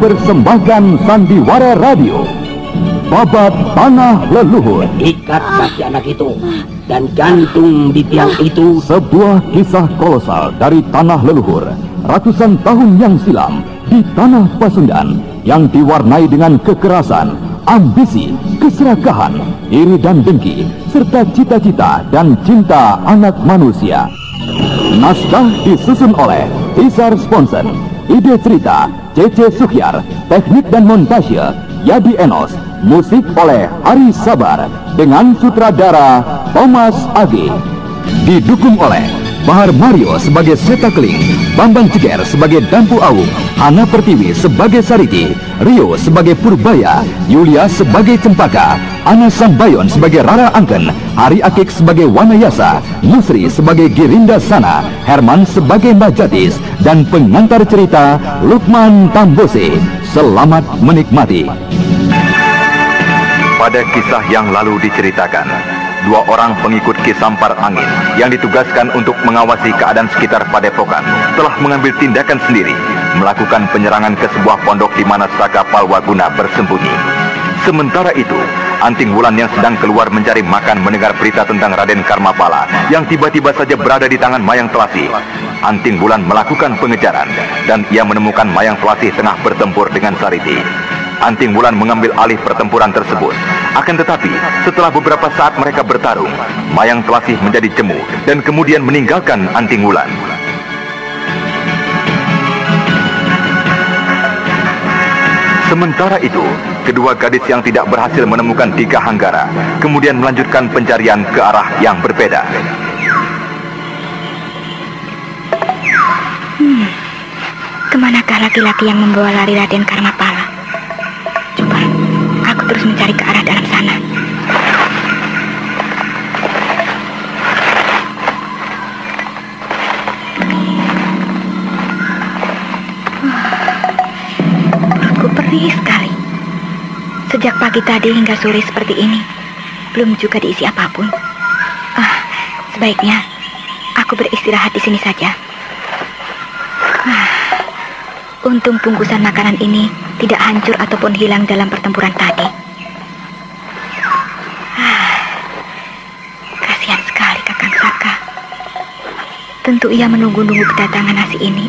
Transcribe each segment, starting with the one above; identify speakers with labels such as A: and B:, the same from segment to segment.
A: mempersembahkan Sandiwara Radio, Babat Tanah Leluhur.
B: Ikat kaki anak itu dan gantung di tiang itu.
A: Sebuah kisah kolosal dari tanah leluhur ratusan tahun yang silam di tanah Pasundan yang diwarnai dengan kekerasan, ambisi, keserakahan, iri dan dengki, serta cita-cita dan cinta anak manusia. Naskah disusun oleh Tisar Sponsen, ide cerita C.C. Suhyar, teknik dan montase Yadi Enos, musik oleh Ari Sabar, dengan sutradara Thomas Age. Didukung oleh Bahar Mario sebagai Seta Keling, Bambang Ceger sebagai Dampu Awung, Hana Pertiwi sebagai Sariti, Rio sebagai Purbaya, Yulia sebagai Cempaka, Ana Sambayon sebagai Rara Angken, Hari Akik sebagai Wanayasa, Nusri sebagai Girinda Sana, Herman sebagai Mbah Jatis, dan pengantar cerita Lukman Tambose. Selamat menikmati. Pada kisah yang lalu diceritakan, dua orang pengikut Ki Sampar Angin yang ditugaskan untuk mengawasi keadaan sekitar Padepokan telah mengambil tindakan sendiri, melakukan penyerangan ke sebuah pondok di mana Saka Palwaguna bersembunyi. Sementara itu, Anting Wulan yang sedang keluar mencari makan mendengar berita tentang Raden Karmapala yang tiba-tiba saja berada di tangan Mayang Telasih. Anting Wulan melakukan pengejaran dan ia menemukan Mayang Telasih tengah bertempur dengan Sariti. Anting Wulan mengambil alih pertempuran tersebut. Akan tetapi, setelah beberapa saat mereka bertarung, Mayang Telasih menjadi jemu dan kemudian meninggalkan Anting Wulan. Sementara itu, kedua gadis yang tidak berhasil menemukan Dika Hanggara kemudian melanjutkan pencarian ke arah yang berbeda.
C: Kemanakah laki-laki yang membawa lari Raden Karmapala? Coba, aku terus mencari ke arah dalam sana. Perutku perih sekali. Sejak pagi tadi hingga sore seperti ini, belum juga diisi apapun. Sebaiknya aku beristirahat di sini saja. Untung bungkusan makanan ini tidak hancur ataupun hilang dalam pertempuran tadi. Kasihan sekali Kakang Saka. Tentu ia menunggu-nunggu kedatangan nasi ini.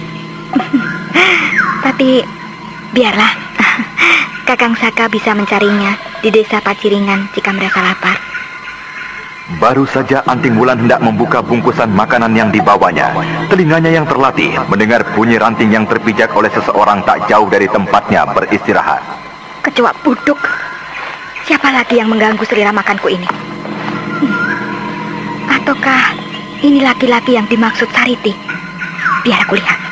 C: Tapi biarlah. Kakang Saka bisa mencarinya di desa Paciringan jika merasa lapar.
A: Baru saja Anting Wulan hendak membuka bungkusan makanan yang dibawanya, telinganya yang terlatih mendengar bunyi ranting yang terpijak oleh seseorang tak jauh dari tempatnya beristirahat.
C: Kecoa buduk. Siapa lagi yang mengganggu selera makanku ini? Ataukah ini laki-laki yang dimaksud Sariti? Biar aku lihat.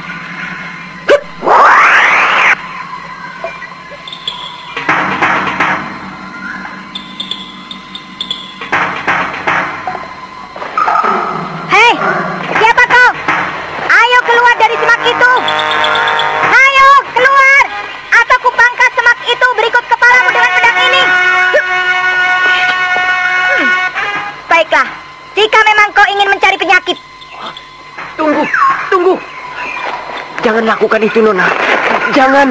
B: Jangan lakukan itu, Nona. Jangan.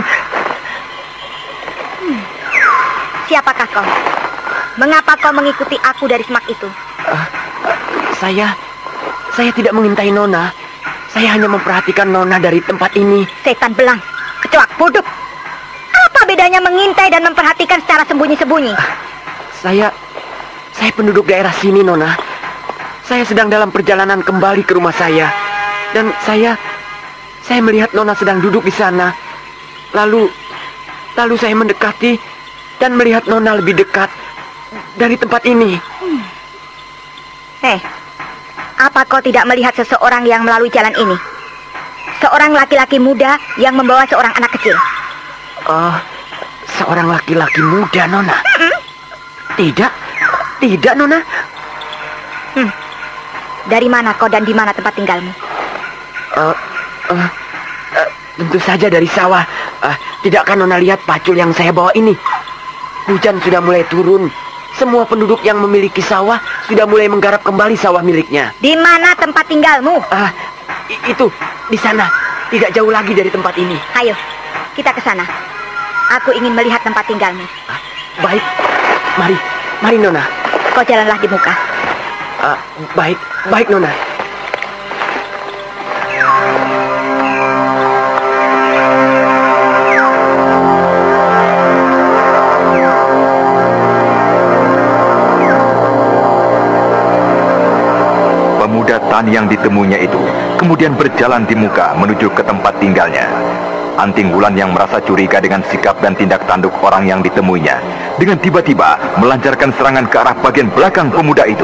C: Siapakah kau? Mengapa kau mengikuti aku dari semak itu?
B: Saya tidak mengintai Nona. Saya hanya memperhatikan Nona dari tempat ini.
C: Setan belang, kecoa bodoh. Apa bedanya mengintai dan memperhatikan secara sembunyi-sembunyi?
B: Saya penduduk daerah sini, Nona. Saya sedang dalam perjalanan kembali ke rumah saya. Dan saya melihat Nona sedang duduk di sana. Lalu saya mendekati dan melihat Nona lebih dekat dari tempat ini.
C: Apa kau tidak melihat seseorang yang melalui jalan ini? Seorang laki-laki muda yang membawa seorang anak kecil.
B: Seorang laki-laki muda, Nona. Tidak, Nona.
C: Dari mana kau dan di mana tempat tinggalmu?
B: Tentu saja dari sawah. Tidakkah Nona lihat pacul yang saya bawa ini? Hujan sudah mulai turun. Semua penduduk yang memiliki sawah sudah mulai menggarap kembali sawah miliknya.
C: Di mana tempat tinggalmu?
B: Itu, di sana. Tidak jauh lagi dari tempat ini.
C: Ayo, kita ke sana. Aku ingin melihat tempat tinggalmu.
B: Baik, mari Nona.
C: Kau jalanlah di muka.
B: Baik Nona.
D: Pemuda tani yang ditemuinya itu kemudian berjalan di muka menuju ke tempat tinggalnya. Anting Wulan yang merasa curiga dengan sikap dan tindak tanduk orang yang ditemuinya, dengan tiba-tiba melancarkan serangan ke arah bagian belakang pemuda itu.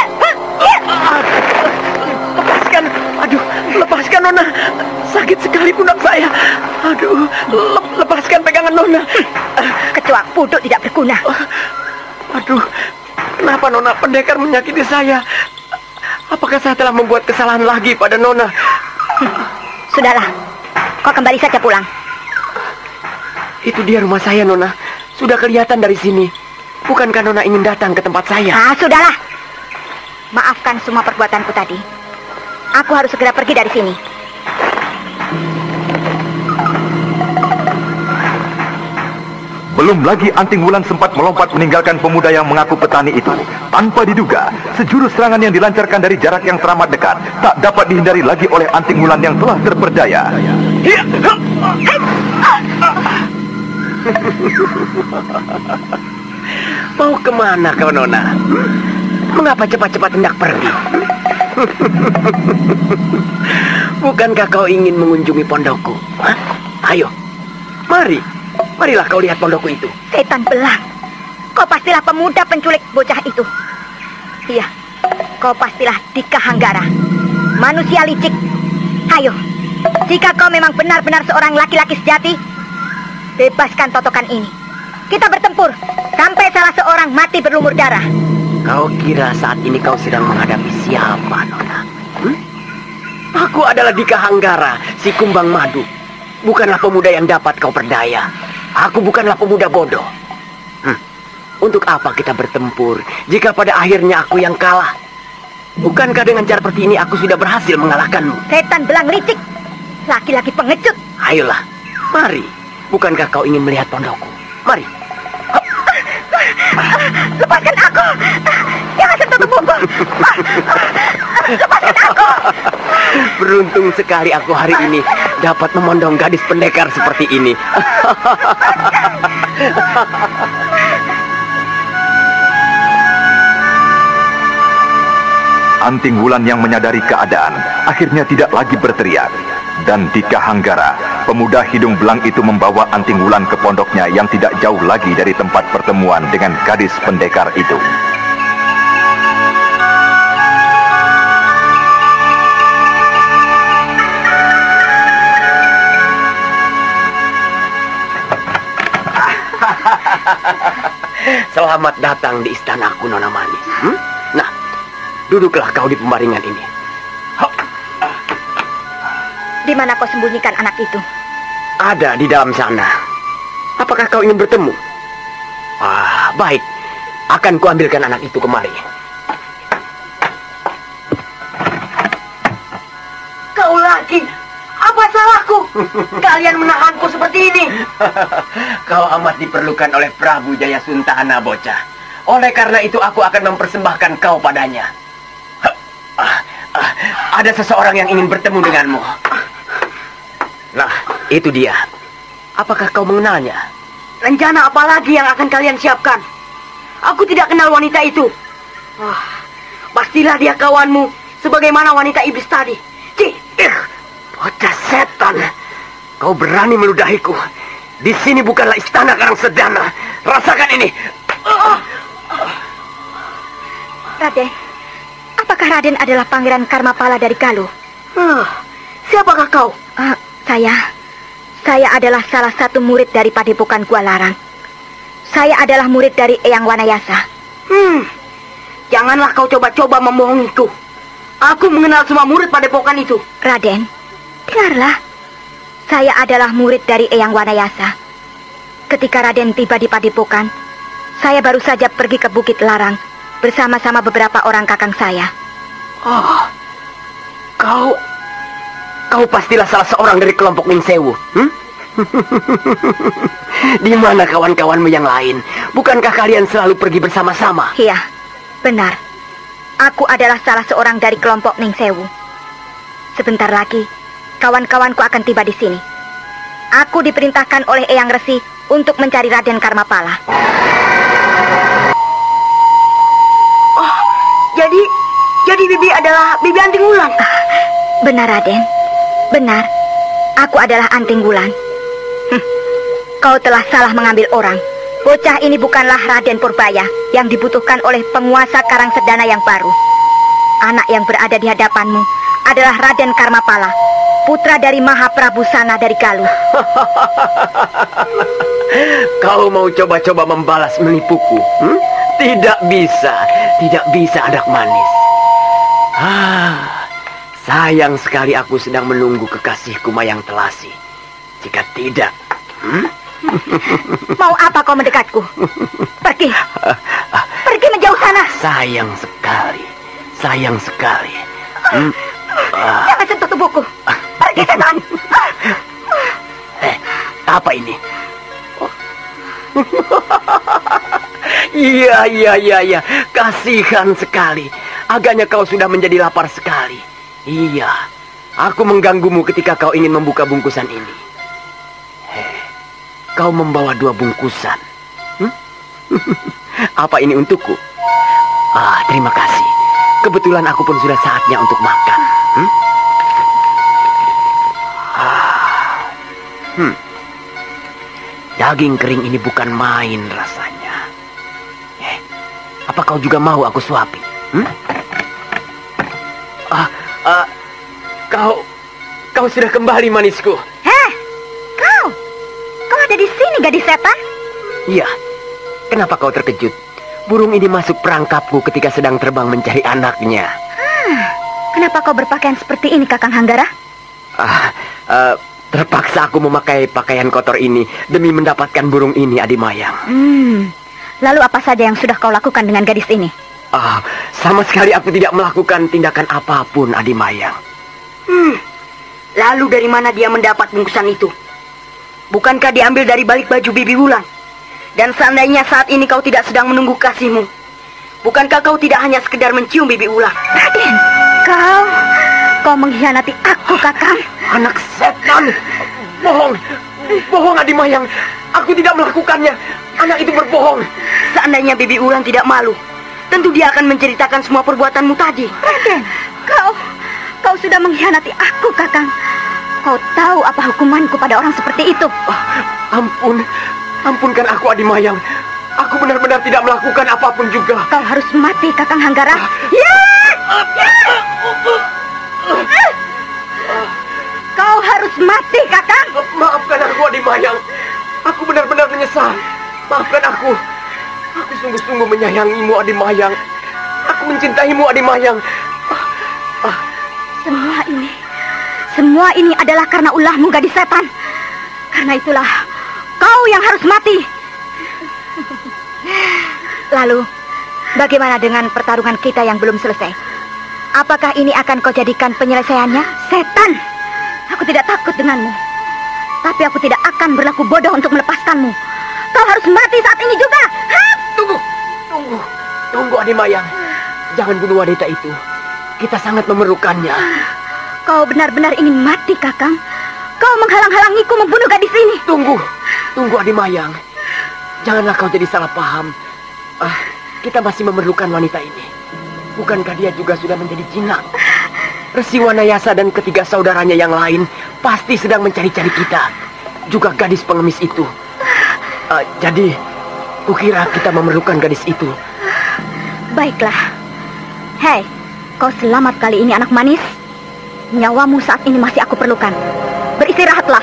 B: Lepaskan Nona. Sakit sekali pundak saya. Aduh, lepaskan pegangan Nona.
C: Kecoak bodoh tidak berguna.
B: Aduh, kenapa Nona pendekar menyakiti saya? Apakah saya telah membuat kesalahan lagi pada Nona?
C: Sudahlah, kau kembali saja pulang.
B: Itu dia rumah saya, Nona. Sudah kelihatan dari sini. Bukankah Nona ingin datang ke tempat saya?
C: Sudahlah. Maafkan semua perbuatanku tadi. Aku harus segera pergi dari sini.
D: Belum lagi Anting Wulan sempat melompat meninggalkan pemuda yang mengaku petani itu. Tanpa diduga, sejurus serangan yang dilancarkan dari jarak yang teramat dekat tak dapat dihindari lagi oleh Anting Wulan yang telah terperdaya.
B: Mau kemana kau, Nona? Mengapa cepat-cepat hendak pergi? Bukankah kau ingin mengunjungi pondokku? Hah? Ayo, marilah kau lihat pondokku itu.
C: Setan belang, kau pastilah pemuda penculik bocah itu. Iya, kau pastilah Dika Hanggara, manusia licik. Ayo, jika kau memang benar-benar seorang laki-laki sejati, bebaskan totokan ini. Kita bertempur sampai salah seorang mati berlumur darah.
B: Kau kira saat ini kau sedang menghadapi siapa, Nona? Aku adalah Dika Hanggara, si kumbang madu. Bukanlah pemuda yang dapat kau perdaya. Aku bukanlah pemuda bodoh. Untuk apa kita bertempur jika pada akhirnya aku yang kalah? Bukankah dengan cara seperti ini aku sudah berhasil mengalahkanmu?
C: Setan belang licik, laki-laki pengecut.
B: Ayolah, mari. Bukankah kau ingin melihat pondokku? Mari.
C: Lepaskan aku. Jangan sentuh tubuhku. Lepaskan aku.
B: Beruntung sekali aku hari ini dapat memondong gadis pendekar seperti ini.
D: Anting Wulan yang menyadari keadaan akhirnya tidak lagi berteriak. Dan Dika Hanggara, pemuda hidung belang itu membawa Anting Wulan ke pondoknya yang tidak jauh lagi dari tempat pertemuan dengan gadis pendekar itu.
B: Selamat datang di istanaku, Nona Manis. Nah, duduklah kau di pembaringan ini.
C: Di mana kau sembunyikan anak itu?
B: Ada di dalam sana. Apakah kau ingin bertemu? Baik. Akan kuambilkan anak itu kemari. Kau lagi? Apa salahku? Kalian menahanku seperti ini. Kau amat diperlukan oleh Prabu Jayasuntana, bocah. Oleh karena itu aku akan mempersembahkan kau padanya. Ada seseorang yang ingin bertemu denganmu. Nah, itu dia. Apakah kau mengenalnya? Rencana apa lagi yang akan kalian siapkan? Aku tidak kenal wanita itu. Pastilah dia kawanmu, sebagaimana wanita iblis tadi. Bocah setan. Kau berani meludahiku. Di sini bukanlah istana Karangsedana. Rasakan ini.
C: Raden, apakah Raden adalah Pangeran Karmapala dari Galuh?
B: Siapakah kau?
C: Saya adalah salah satu murid dari Padepokan Gua Larang. Saya adalah murid dari Eyang Wanayasa.
B: Janganlah kau coba-coba membohongiku. Aku mengenal semua murid Padepokan itu.
C: Raden, dengarlah. Saya adalah murid dari Eyang Wanayasa. Ketika Raden tiba di Padepokan, saya baru saja pergi ke Bukit Larang bersama-sama beberapa orang kakang saya.
B: Kau pastilah salah seorang dari kelompok Ningsewu. Di mana kawan-kawanmu yang lain? Bukankah kalian selalu pergi bersama-sama?
C: Iya, benar. Aku adalah salah seorang dari kelompok Ning Sewu. Sebentar lagi, kawan-kawanku akan tiba di sini. Aku diperintahkan oleh Eyang Resi untuk mencari Raden Karmapala.
E: Oh, jadi Bibi adalah Bibi Anting Wulan?
C: Benar, Raden. Benar. Aku adalah Anting Wulan. Kau telah salah mengambil orang. Bocah ini bukanlah Raden Purbaya yang dibutuhkan oleh penguasa Karangsedana yang baru. Anak yang berada di hadapanmu adalah Raden Karmapala, putra dari Mahaprabu Sana dari Galuh.
B: Kau mau coba-coba membalas menipuku? Tidak bisa anak manis. Sayang sekali aku sedang menunggu kekasihku Mayang Telasi. Jika tidak,
C: Mau apa kau mendekatku? Pergi. Pergi menjauh sana.
B: Sayang sekali.
C: Jangan sentuh tubuhku. Pergi setan.
B: Apa ini? Iya. Kasihan sekali. Agaknya kau sudah menjadi lapar sekali. Iya, aku mengganggumu ketika kau ingin membuka bungkusan ini. Kau membawa 2 bungkusan. Apa ini untukku? Terima kasih. Kebetulan aku pun sudah saatnya untuk makan. Daging kering ini bukan main rasanya. Apa kau juga mau aku suapi? Kau sudah kembali, manisku.
C: Kau ada di sini, gadis setan?
B: Iya. Kenapa kau terkejut? Burung ini masuk perangkapku ketika sedang terbang mencari anaknya.
C: Kenapa kau berpakaian seperti ini, Kakang Hanggara?
B: Terpaksa aku memakai pakaian kotor ini demi mendapatkan burung ini, Adimayang.
C: Lalu apa saja yang sudah kau lakukan dengan gadis ini?
B: Sama sekali aku tidak melakukan tindakan apapun, Adimayang.
E: Lalu dari mana dia mendapat bungkusan itu? Bukankah diambil dari balik baju Bibi Wulan? Dan seandainya saat ini kau tidak sedang menunggu kasihmu, bukankah kau tidak hanya sekedar mencium Bibi Wulan?
C: Raden, kau mengkhianati aku, Kakang.
B: Anak setan! Bohong, Adimayang. Aku tidak melakukannya. Anak itu berbohong.
E: Seandainya Bibi Wulan tidak malu, tentu dia akan menceritakan semua perbuatanmu tadi.
C: Raden, kau sudah mengkhianati aku, Kakang. Kau tahu apa hukumanku pada orang seperti itu?
B: Ampunkan aku, Adimayang. Aku benar-benar tidak melakukan apapun juga.
C: Kau harus mati, Kakang Hanggara. Kau harus mati, Kakang.
B: Maafkan aku, Adimayang. Aku benar-benar menyesal. Maafkan aku. Aku sungguh-sungguh menyayangimu, Adimayang. Aku mencintaimu, Adimayang.
C: Semua ini adalah karena ulahmu, gadis setan. Karena itulah kau yang harus mati. Lalu, bagaimana dengan pertarungan kita yang belum selesai? Apakah ini akan kau jadikan penyelesaiannya? Setan, aku tidak takut denganmu. Tapi aku tidak akan berlaku bodoh untuk melepaskanmu. Kau harus mati saat ini juga.
B: Tunggu, Adimayang. Jangan bunuh wanita itu. Kita sangat memerlukannya.
C: Kau benar-benar ingin mati, Kakang? Kau menghalang-halangiku membunuh gadis ini.
B: Tunggu, Adimayang. Janganlah kau jadi salah paham. Kita masih memerlukan wanita ini. Bukankah dia juga sudah menjadi jinak? Resi Wanayasa dan ketiga saudaranya yang lain pasti sedang mencari-cari kita. Juga gadis pengemis itu. Jadi, kukira kita memerlukan gadis itu.
C: Baiklah. Hei, kau selamat kali ini, anak manis. Nyawamu saat ini masih aku perlukan. Beristirahatlah.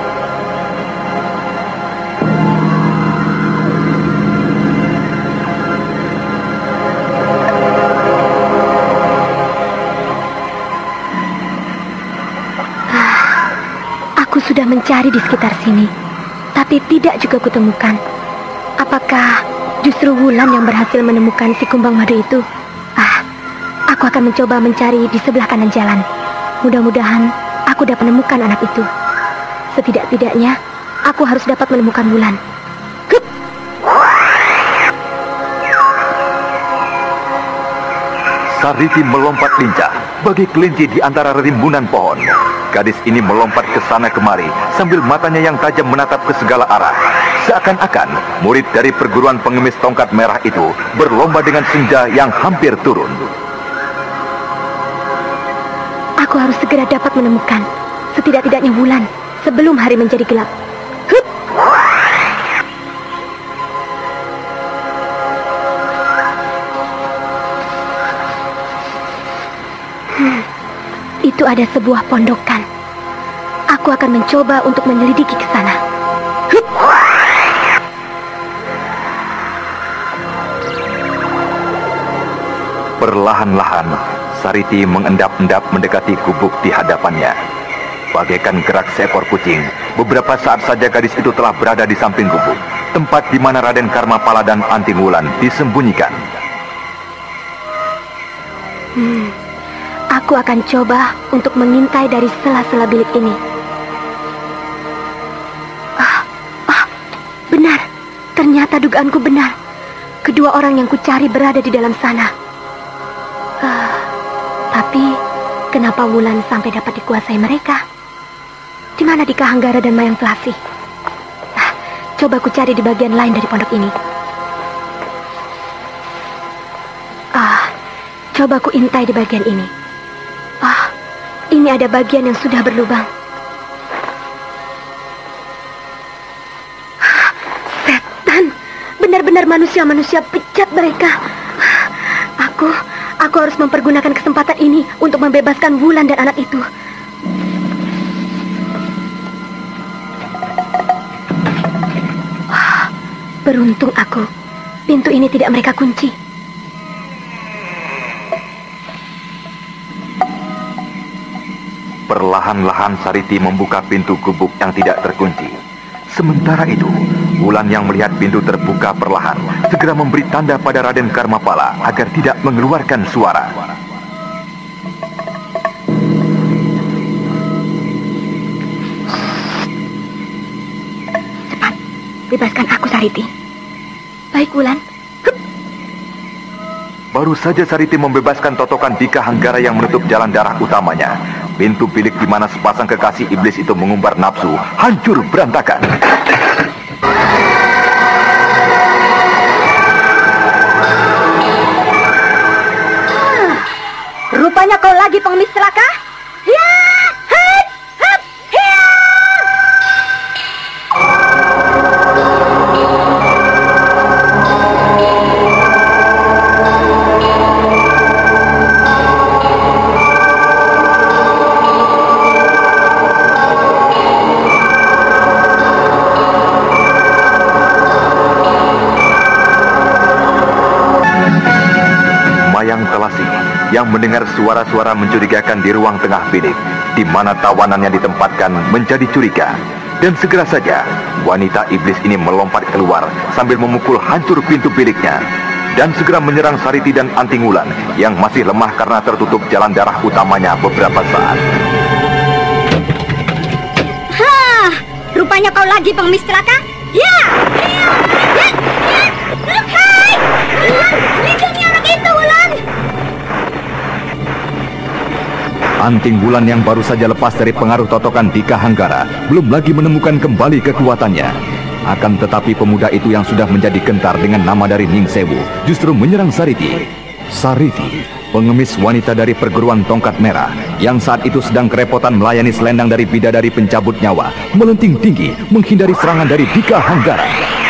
C: Aku sudah mencari di sekitar sini, tapi tidak juga kutemukan. Apakah justru Wulan yang berhasil menemukan si kumbang madu itu? Aku akan mencoba mencari di sebelah kanan jalan. Mudah-mudahan aku dapat menemukan anak itu. Setidak-tidaknya Aku harus dapat menemukan Wulan. Hup!
D: Sariti melompat lincah bagai kelinci di antara rimbunan pohon. Gadis ini melompat ke sana kemari sambil matanya yang tajam menatap ke segala arah. Seakan-akan murid dari perguruan pengemis tongkat merah itu berlomba dengan senja yang hampir turun.
C: Aku harus segera dapat menemukan setidak-tidaknya Wulan sebelum hari menjadi gelap. Hup! Itu ada sebuah pondokan. Aku akan mencoba untuk menyelidiki ke sana. Hup!
D: Perlahan-lahan, Sariti mengendap-endap mendekati gubuk di hadapannya. Bagaikan gerak seekor kucing, beberapa saat saja gadis itu telah berada di samping gubuk, tempat di mana Raden Karmapala dan Anting Wulan disembunyikan.
C: Aku akan coba untuk mengintai dari sela-sela bilik ini. Benar. Ternyata dugaanku benar. Kedua orang yang kucari berada di dalam sana. Tapi kenapa Wulan sampai dapat dikuasai mereka? Di mana Dika Hanggara dan Mayang Selasih? Coba ku cari di bagian lain dari pondok ini. Coba ku intai di bagian ini. Ini ada bagian yang sudah berlubang. Setan, benar-benar manusia-manusia bejat mereka. Aku harus mempergunakan kesempatan ini untuk membebaskan Wulan dan anak itu. Beruntung aku, pintu ini tidak mereka kunci.
D: Perlahan-lahan Sariti membuka pintu gubuk yang tidak terkunci. Sementara itu, Wulan yang melihat pintu terbuka perlahan segera memberi tanda pada Raden Karmapala agar tidak mengeluarkan suara.
C: Cepat, bebaskan aku, Sariti. Baik, Wulan. Hup.
D: Baru saja Sariti membebaskan totokan Dika Hanggara yang menutup jalan darah utamanya, pintu bilik di mana sepasang kekasih iblis itu mengumbar nafsu hancur berantakan.
C: Rupanya kau lagi pengemis celaka? Ya! Hei! Hup! Hiya!
D: Mayang Selasih yang mendengar suara-suara mencurigakan di ruang tengah bilik, di mana tawanannya ditempatkan, menjadi curiga. Dan segera saja, wanita iblis ini melompat keluar sambil memukul hancur pintu biliknya. Dan segera menyerang Sariti dan Anting Wulan yang masih lemah karena tertutup jalan darah utamanya beberapa saat.
C: Rupanya kau lagi pengemis celaka? Ya! Hai! Lindungi anak itu, Wulan!
A: Anting Wulan yang baru saja lepas dari pengaruh totokan Dika Hanggara belum lagi menemukan kembali kekuatannya. Akan tetapi pemuda itu yang sudah menjadi gentar dengan nama dari Ning Sewu justru menyerang Sariti. Sariti, pengemis wanita dari perguruan tongkat merah yang saat itu sedang kerepotan melayani selendang dari bidadari pencabut nyawa, melenting tinggi menghindari serangan dari Dika Hanggara.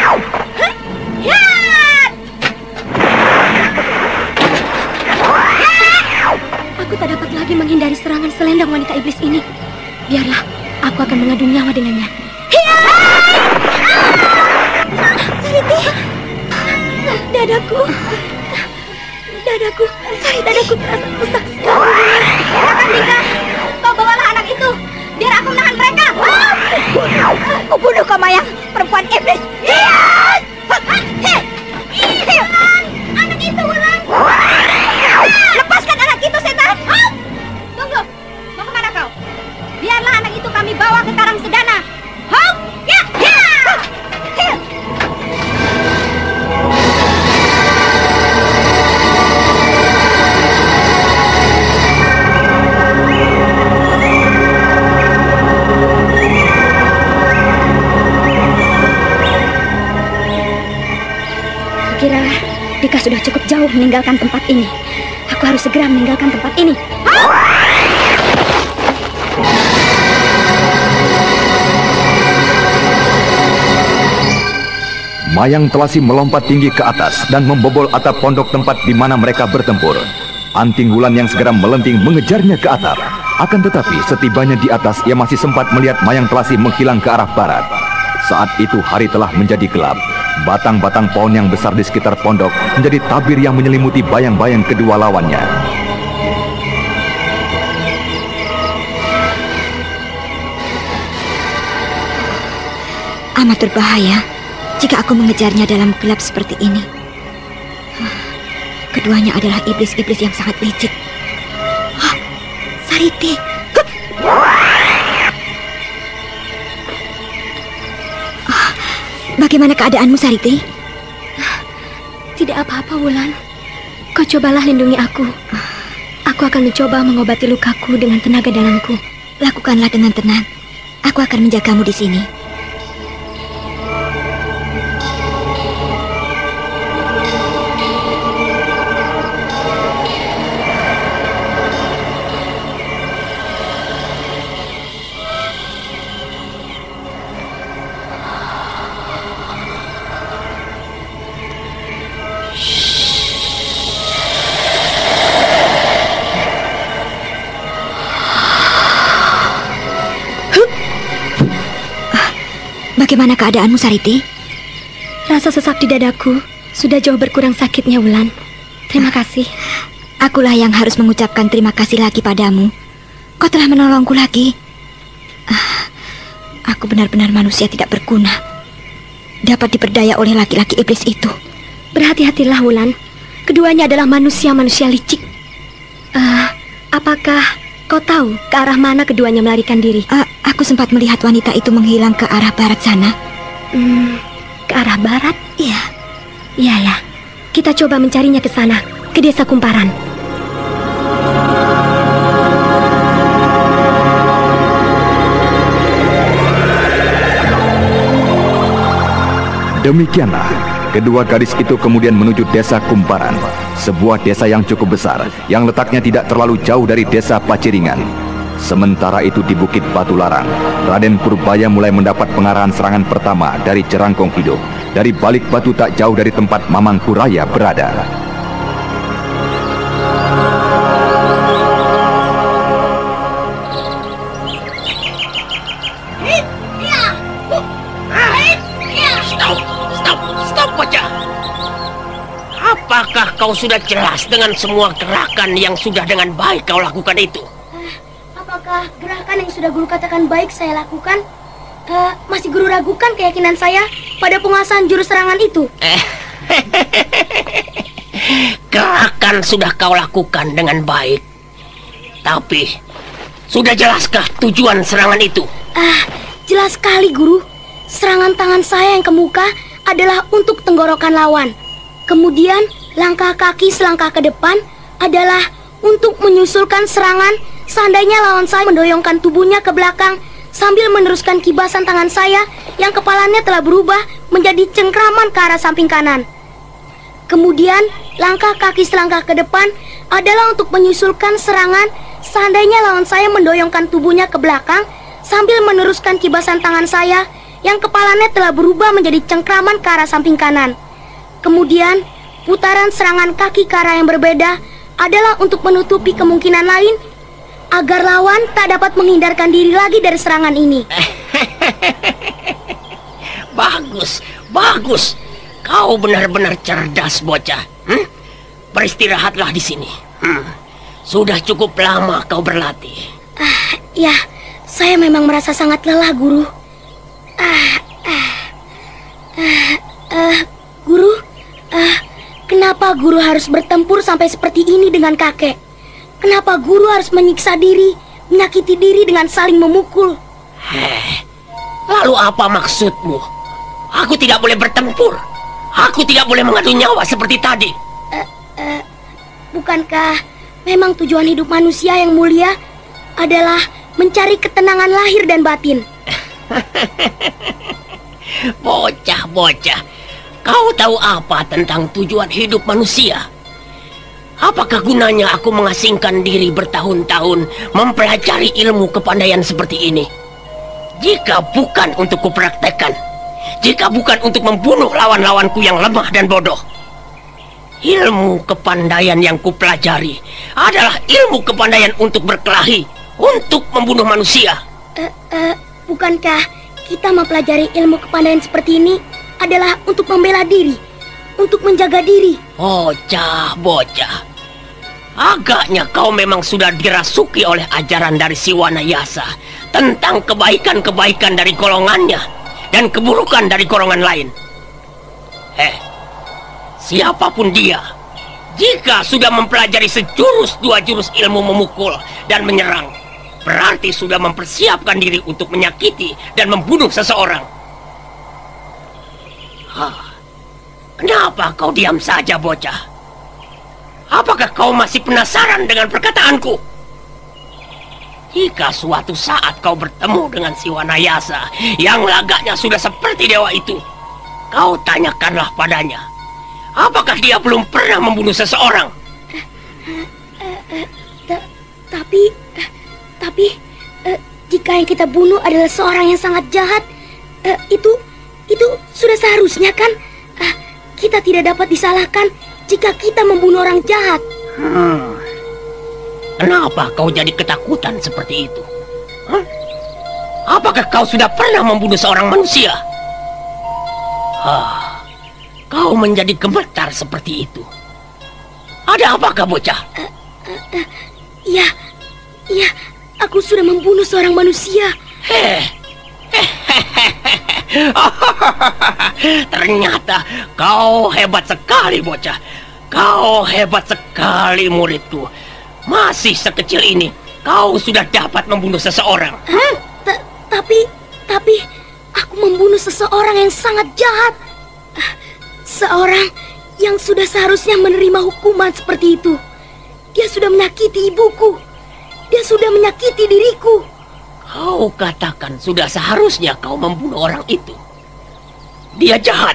C: Aku tak dapat lagi menghindari serangan selendang wanita iblis ini. Biarlah, aku akan mengadu nyawa dengannya. Sariti, dadaku terasa rusak sekali. Silakan Dika, kau bawalah anak itu, biar aku menahan mereka. Aku bunuh kau, Mayang, perempuan iblis. Anak itu, Wulan. Lepaskan anak itu, setan. Tunggu, mau kemana kau? Biarlah anak itu kami bawa ke Karang Sedana. Ya. sudah cukup jauh meninggalkan tempat ini. Aku harus segera meninggalkan tempat ini.
D: Mayang Telasi melompat tinggi ke atas dan membobol atap pondok tempat di mana mereka bertempur. Anting Wulan yang segera melenting mengejarnya ke atap. Akan tetapi setibanya di atas, ia masih sempat melihat Mayang Telasi menghilang ke arah barat. Saat itu hari telah menjadi gelap. Batang-batang pohon yang besar di sekitar pondok menjadi tabir yang menyelimuti bayang-bayang kedua lawannya.
C: Amat berbahaya jika aku mengejarnya dalam gelap seperti ini. Keduanya adalah iblis-iblis yang sangat licik. Sariti. Bagaimana keadaanmu, Sariti? Tidak apa-apa, Wulan. Kau cobalah lindungi aku. Aku akan mencoba mengobati lukaku dengan tenaga dalamku. Lakukanlah dengan tenang. Aku akan menjagamu di sini. Bagaimana keadaanmu, Sariti? Rasa sesak di dadaku sudah jauh berkurang sakitnya, Wulan. Terima kasih. Akulah yang harus mengucapkan terima kasih lagi padamu. Kau telah menolongku lagi. Aku benar-benar manusia tidak berguna, dapat diperdaya oleh laki-laki iblis itu. Berhati-hatilah, Wulan. Keduanya adalah manusia-manusia licik. Apakah kau tahu ke arah mana keduanya melarikan diri? Aku sempat melihat wanita itu menghilang ke arah barat sana. Ke arah barat? Iya. Iya ya. Kita coba mencarinya ke sana, ke desa Kumparan.
D: Demikianlah, kedua gadis itu kemudian menuju desa Kumparan, sebuah desa yang cukup besar, yang letaknya tidak terlalu jauh dari desa Paciringan. Sementara itu di Bukit Batu Larang, Raden Purbaya mulai mendapat pengarahan serangan pertama dari Jerangkong Hidup, dari balik batu tak jauh dari tempat Mamang Kuraya berada.
F: Stop, bocah. Apakah kau sudah jelas dengan semua gerakan yang sudah dengan baik kau lakukan itu?
G: Apakah gerakan yang sudah guru katakan baik saya lakukan? Masih guru ragukan keyakinan saya pada penguasaan jurus serangan itu?
F: Gerakan sudah kau lakukan dengan baik. Tapi, sudah jelaskah tujuan serangan itu?
G: Jelas sekali, Guru. Serangan tangan saya yang ke muka adalah untuk tenggorokan lawan. Kemudian, langkah kaki selangkah ke depan adalah untuk menyusulkan serangan seandainya lawan saya mendoyongkan tubuhnya ke belakang sambil meneruskan kibasan tangan saya yang kepalanya telah berubah menjadi cengkraman ke arah samping kanan. Kemudian, langkah kaki selangkah ke depan adalah untuk menyusulkan serangan seandainya lawan saya mendoyongkan tubuhnya ke belakang sambil meneruskan kibasan tangan saya yang kepalanya telah berubah menjadi cengkraman ke arah samping kanan. Kemudian, putaran serangan kaki ke arah yang berbeda adalah untuk menutupi kemungkinan lain agar lawan tak dapat menghindarkan diri lagi dari serangan ini.
F: Bagus. Kau benar-benar cerdas, bocah. Beristirahatlah di sini. Sudah cukup lama kau berlatih.
G: Ya, saya memang merasa sangat lelah, Guru. Guru, kenapa Guru harus bertempur sampai seperti ini dengan kakek? Kenapa Guru harus menyiksa diri, menyakiti diri dengan saling memukul?
F: Lalu apa maksudmu? Aku tidak boleh bertempur. Aku tidak boleh mengadu nyawa seperti tadi.
G: Bukankah memang tujuan hidup manusia yang mulia adalah mencari ketenangan lahir dan batin?
F: Bocah. kau tahu apa tentang tujuan hidup manusia? Apakah gunanya aku mengasingkan diri bertahun-tahun mempelajari ilmu kepandaian seperti ini? Jika bukan untuk kupraktekkan, jika bukan untuk membunuh lawan-lawanku yang lemah dan bodoh. Ilmu kepandaian yang kupelajari adalah ilmu kepandaian untuk berkelahi, untuk membunuh manusia.
G: Bukankah kita mempelajari ilmu kepandaian seperti ini adalah untuk membela diri, untuk menjaga diri?
F: Bocah. Agaknya kau memang sudah dirasuki oleh ajaran dari Siwanayasa tentang kebaikan-kebaikan dari golongannya dan keburukan dari golongan lain. Siapapun dia, jika sudah mempelajari sejurus dua jurus ilmu memukul dan menyerang, berarti sudah mempersiapkan diri untuk menyakiti dan membunuh seseorang. Kenapa kau diam saja, bocah? Apakah kau masih penasaran dengan perkataanku? Jika suatu saat kau bertemu dengan Siwanayasa yang lagaknya sudah seperti dewa itu, kau tanyakanlah padanya, apakah dia belum pernah membunuh seseorang?
G: Tapi jika yang kita bunuh adalah seorang yang sangat jahat, itu sudah seharusnya kan? Kita tidak dapat disalahkan jika kita membunuh orang jahat.
F: Kenapa kau jadi ketakutan seperti itu? Apakah kau sudah pernah membunuh seorang manusia? Kau menjadi gemetar seperti itu. Ada apakah, bocah?
G: Ya, aku sudah membunuh seorang manusia.
F: Ternyata kau hebat sekali, bocah. Kau hebat sekali, muridku. Masih sekecil ini kau sudah dapat membunuh seseorang.
G: Tapi aku membunuh seseorang yang sangat jahat. Seorang yang sudah seharusnya menerima hukuman seperti itu. Dia sudah menyakiti ibuku. Dia sudah menyakiti diriku.
F: Kau katakan sudah seharusnya kau membunuh orang itu. Dia jahat.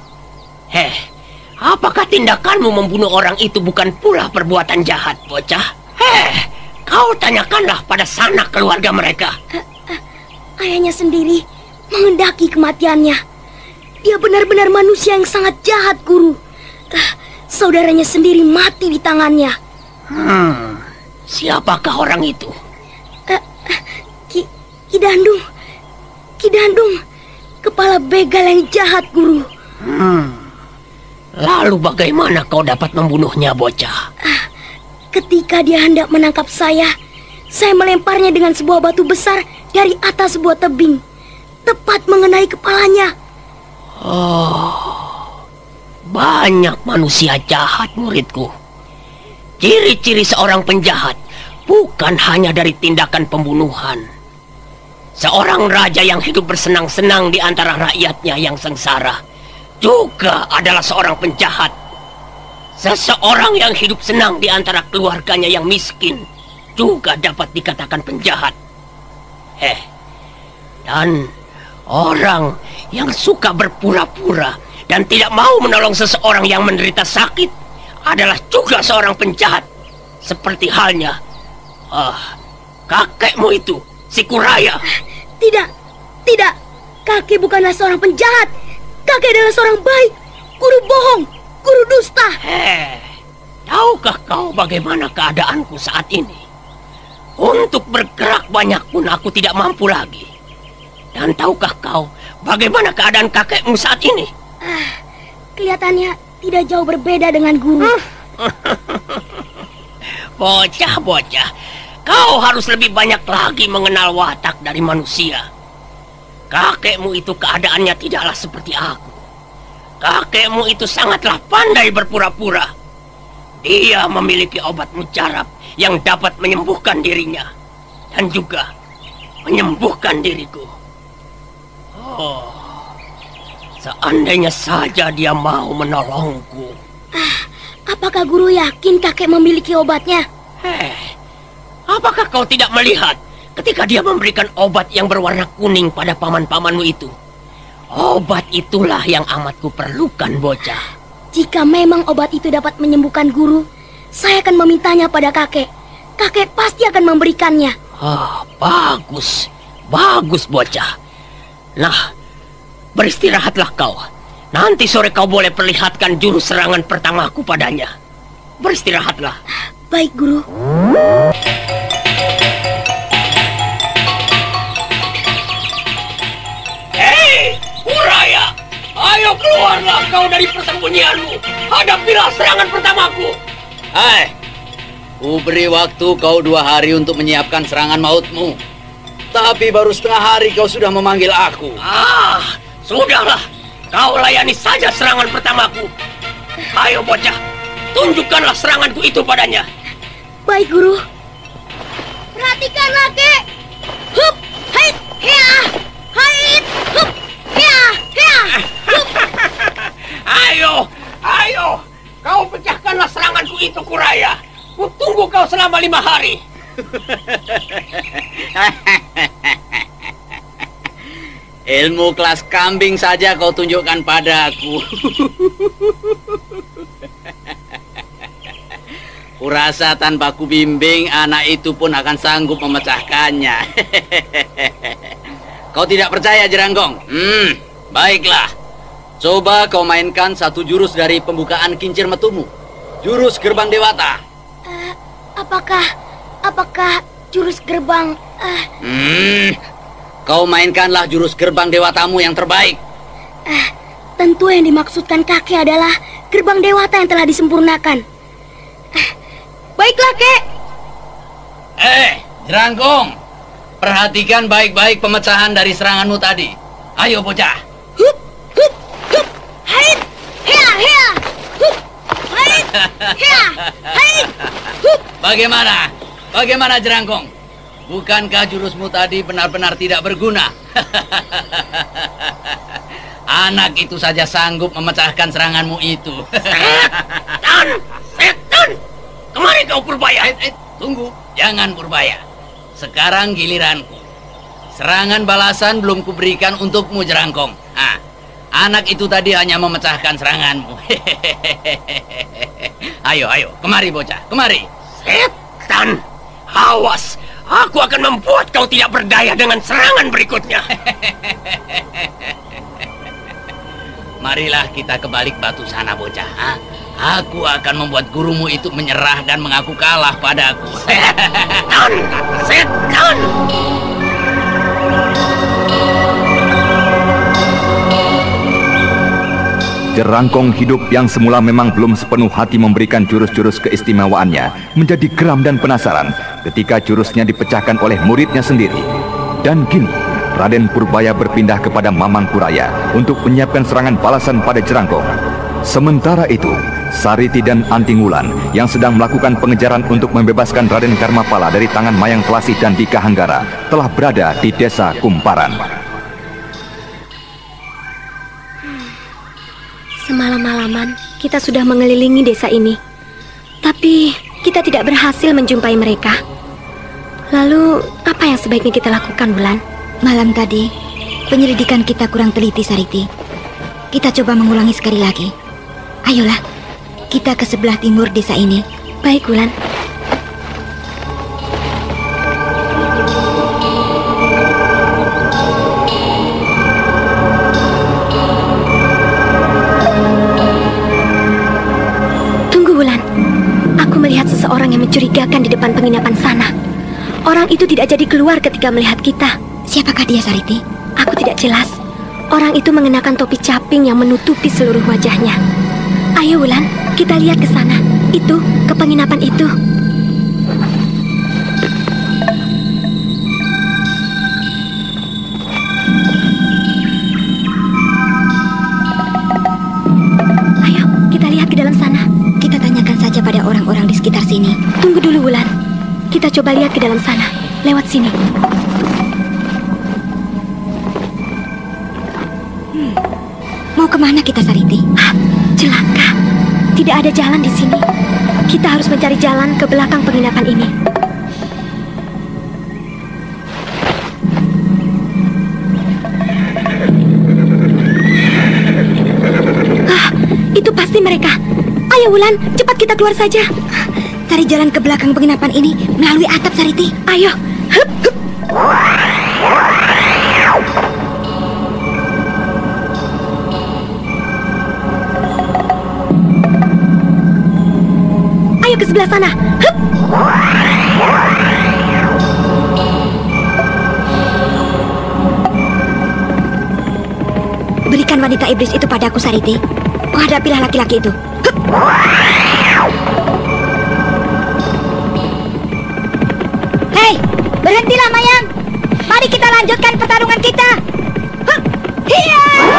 F: Apakah tindakanmu membunuh orang itu bukan pula perbuatan jahat, bocah? Kau tanyakanlah pada sanak keluarga mereka.
G: Ayahnya sendiri mengendaki kematiannya. Dia benar-benar manusia yang sangat jahat, Guru. Saudaranya sendiri mati di tangannya.
F: Siapakah orang itu?
G: Ki Dandung, kepala begal yang jahat, Guru.
F: Lalu bagaimana kau dapat membunuhnya, bocah?
G: Ketika dia hendak menangkap saya melemparnya dengan sebuah batu besar dari atas sebuah tebing, tepat mengenai kepalanya.
F: Banyak manusia jahat, muridku. Ciri-ciri seorang penjahat bukan hanya dari tindakan pembunuhan. Seorang raja yang hidup bersenang-senang di antara rakyatnya yang sengsara juga adalah seorang penjahat. Seseorang yang hidup senang di antara keluarganya yang miskin juga dapat dikatakan penjahat. Dan orang yang suka berpura-pura dan tidak mau menolong seseorang yang menderita sakit adalah juga seorang penjahat. Seperti halnya kakekmu itu, si Kuraya.
G: Tidak. Kakek bukanlah seorang penjahat. Kakek adalah seorang baik. Guru bohong, guru dusta.
F: Tahukah kau bagaimana keadaanku saat ini? Untuk bergerak banyak pun aku tidak mampu lagi. Dan tahukah kau bagaimana keadaan kakekmu saat ini?
G: Kelihatannya tidak jauh berbeda dengan guru.
F: Bocah, kau harus lebih banyak lagi mengenal watak dari manusia. Kakekmu itu keadaannya tidaklah seperti aku. Kakekmu itu sangatlah pandai berpura-pura. Dia memiliki obat mujarab yang dapat menyembuhkan dirinya dan juga menyembuhkan diriku. Seandainya saja dia mau menolongku.
G: Apakah guru yakin kakek memiliki obatnya?
F: Apakah kau tidak melihat ketika dia memberikan obat yang berwarna kuning pada paman-pamanmu itu? Obat itulah yang amat kuperlukan, bocah.
G: Jika memang obat itu dapat menyembuhkan guru, saya akan memintanya pada kakek. Kakek pasti akan memberikannya.
F: Bagus. Bagus, bocah. Nah, beristirahatlah kau. Nanti sore kau boleh perlihatkan jurus serangan pertamaku padanya. Beristirahatlah.
G: Baik, guru.
F: Hei, Uraya! Ayo keluarlah kau dari persembunyianmu. Hadapilah serangan pertamaku.
H: Hai, ku beri waktu kau 2 hari untuk menyiapkan serangan mautmu. Tapi baru setengah hari kau sudah memanggil aku.
F: Sudahlah. Kau layani saja serangan pertamaku. Ayo bocah, tunjukkanlah seranganku itu padanya.
G: Baik, guru. Perhatikanlah, Kek. Hup, hait, hea, hait, hup, hea, hea, hup.
F: Ayo, kau pecahkanlah seranganku itu, Kuraya. Kutunggu kau selama 5 hari.
H: Ilmu kelas kambing saja kau tunjukkan padaku. Kurasa tanpa kubimbing anak itu pun akan sanggup memecahkannya. Kau tidak percaya, Jeranggong? Baiklah. Coba kau mainkan satu jurus dari pembukaan kincir metumu. Jurus gerbang dewata.
G: Apakah jurus gerbang...
H: Kau mainkanlah jurus gerbang dewatamu yang terbaik.
G: Tentu yang dimaksudkan kakek adalah gerbang dewata yang telah disempurnakan. Baiklah, Kek.
H: Jeranggong, perhatikan baik-baik pemecahan dari seranganmu tadi. Ayo, bocah.
G: Hup, hup, hup. Hait, hea, hea. Hup, hait, hea, hait. Hup.
H: Bagaimana, Jeranggong? Bukankah jurusmu tadi benar-benar tidak berguna? Anak itu saja sanggup memecahkan seranganmu itu.
F: Setan! Kemari kau, Purbaya.
H: Tunggu, jangan Purbaya. Sekarang giliranku. Serangan balasan belum kuberikan untukmu, Jeranggong. Anak itu tadi hanya memecahkan seranganmu. Ayo, kemari bocah, kemari.
F: Setan! Awas! Aku akan membuat kau tidak berdaya dengan serangan berikutnya.
H: Marilah kita ke balik batu sana, bocah. Aku akan membuat gurumu itu menyerah dan mengaku kalah padaku.
F: Setan! Setan!
D: Jerangkong hidup yang semula memang belum sepenuh hati memberikan jurus-jurus keistimewaannya menjadi geram dan penasaran ketika jurusnya dipecahkan oleh muridnya sendiri. Dan kini Raden Purbaya berpindah kepada Mamang Kuraya untuk menyiapkan serangan balasan pada Jerangkong. Sementara itu, Sariti dan Anting Wulan yang sedang melakukan pengejaran untuk membebaskan Raden Karmapala dari tangan Mayang Kelasih dan Dika Hanggara telah berada di desa Kumparan.
C: Semalam-malaman kita sudah mengelilingi desa ini, tapi kita tidak berhasil menjumpai mereka. Lalu apa yang sebaiknya kita lakukan, Wulan?
I: Malam tadi penyelidikan kita kurang teliti, Sariti. Kita coba mengulangi sekali lagi. Ayolah, kita ke sebelah timur desa ini.
C: Baik, Wulan. Melihat seseorang yang mencurigakan di depan penginapan sana. Orang itu tidak jadi keluar ketika melihat kita.
I: Siapakah dia, Sariti?
C: Aku tidak jelas. Orang itu mengenakan topi caping yang menutupi seluruh wajahnya. Ayo, Wulan, kita lihat ke sana. Itu, ke penginapan itu. Ayo, kita lihat ke dalam sana.
I: Kita tanyakan saja pada orang-orang di sekitar sini.
C: Tunggu dulu, Wulan. Kita coba lihat ke dalam sana. Lewat sini.
I: Mau kemana kita, Sariti?
C: Celaka. Tidak ada jalan di sini. Kita harus mencari jalan ke belakang penginapan ini.
G: pasti mereka. Ayo Wulan, cepat kita keluar saja.
I: Cari jalan ke belakang penginapan ini melalui atap, Sariti.
G: Ayo. Hup, hup. Ayo ke sebelah sana. Hup.
I: Berikan wanita iblis itu padaku, Sariti. Oh, hadapilah laki-laki itu. Hup. Hei, berhentilah Mayang. Mari kita lanjutkan pertarungan kita. Hup. Hiya!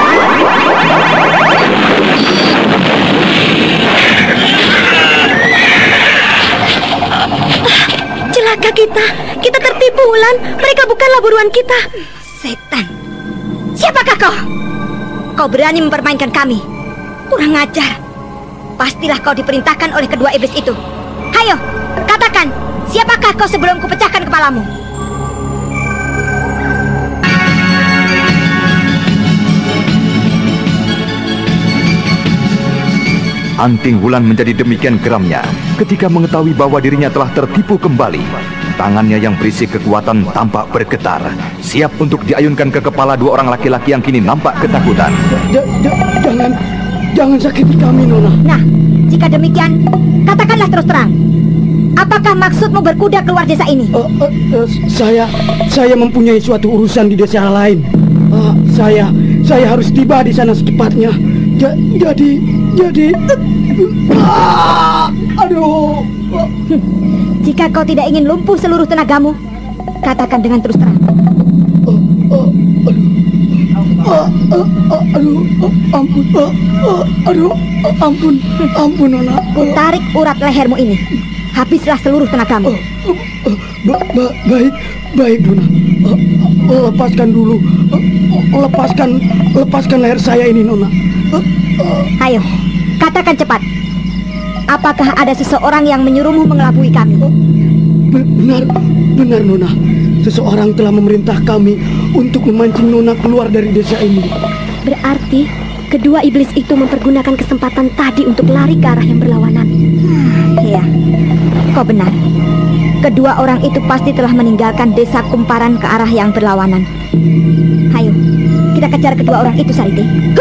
G: Celaka kita. Kita tertipu, Wulan. Mereka bukanlah buruan kita.
I: Setan. Siapakah kau? Kau berani mempermainkan kami? Kurang ajar. Pastilah kau diperintahkan oleh kedua iblis itu. Hayo, katakan, siapakah kau sebelum kupecahkan kepalamu?
D: Anting Wulan menjadi demikian geramnya ketika mengetahui bahwa dirinya telah tertipu kembali. Tangannya yang berisi kekuatan tampak bergetar, siap untuk diayunkan ke kepala dua orang laki-laki yang kini nampak ketakutan.
J: Jangan sakiti kami, Nona.
I: Nah, jika demikian, katakanlah terus terang. Apakah maksudmu berkuda keluar desa ini?
J: Saya mempunyai suatu urusan di desa lain. Saya harus tiba di sana secepatnya. Aduh.
I: Jika kau tidak ingin lumpuh seluruh tenagamu, katakan dengan terus terang.
J: Ampun, Nona.
I: Tarik urat lehermu ini. Habislah seluruh tenagamu.
J: Baik, Nona. Lepaskan dulu. Lepaskan leher saya ini, Nona.
I: Ayo, katakan cepat. Apakah ada seseorang yang menyuruhmu mengelabui kami?
J: Benar, Nona. Seseorang telah memerintah kami untuk memancing Nona keluar dari desa ini.
G: Berarti kedua iblis itu mempergunakan kesempatan tadi untuk lari ke arah yang berlawanan.
I: Iya, kau benar. Kedua orang itu pasti telah meninggalkan desa Kumparan ke arah yang berlawanan. Ayo, kita kejar kedua orang itu, Sariti.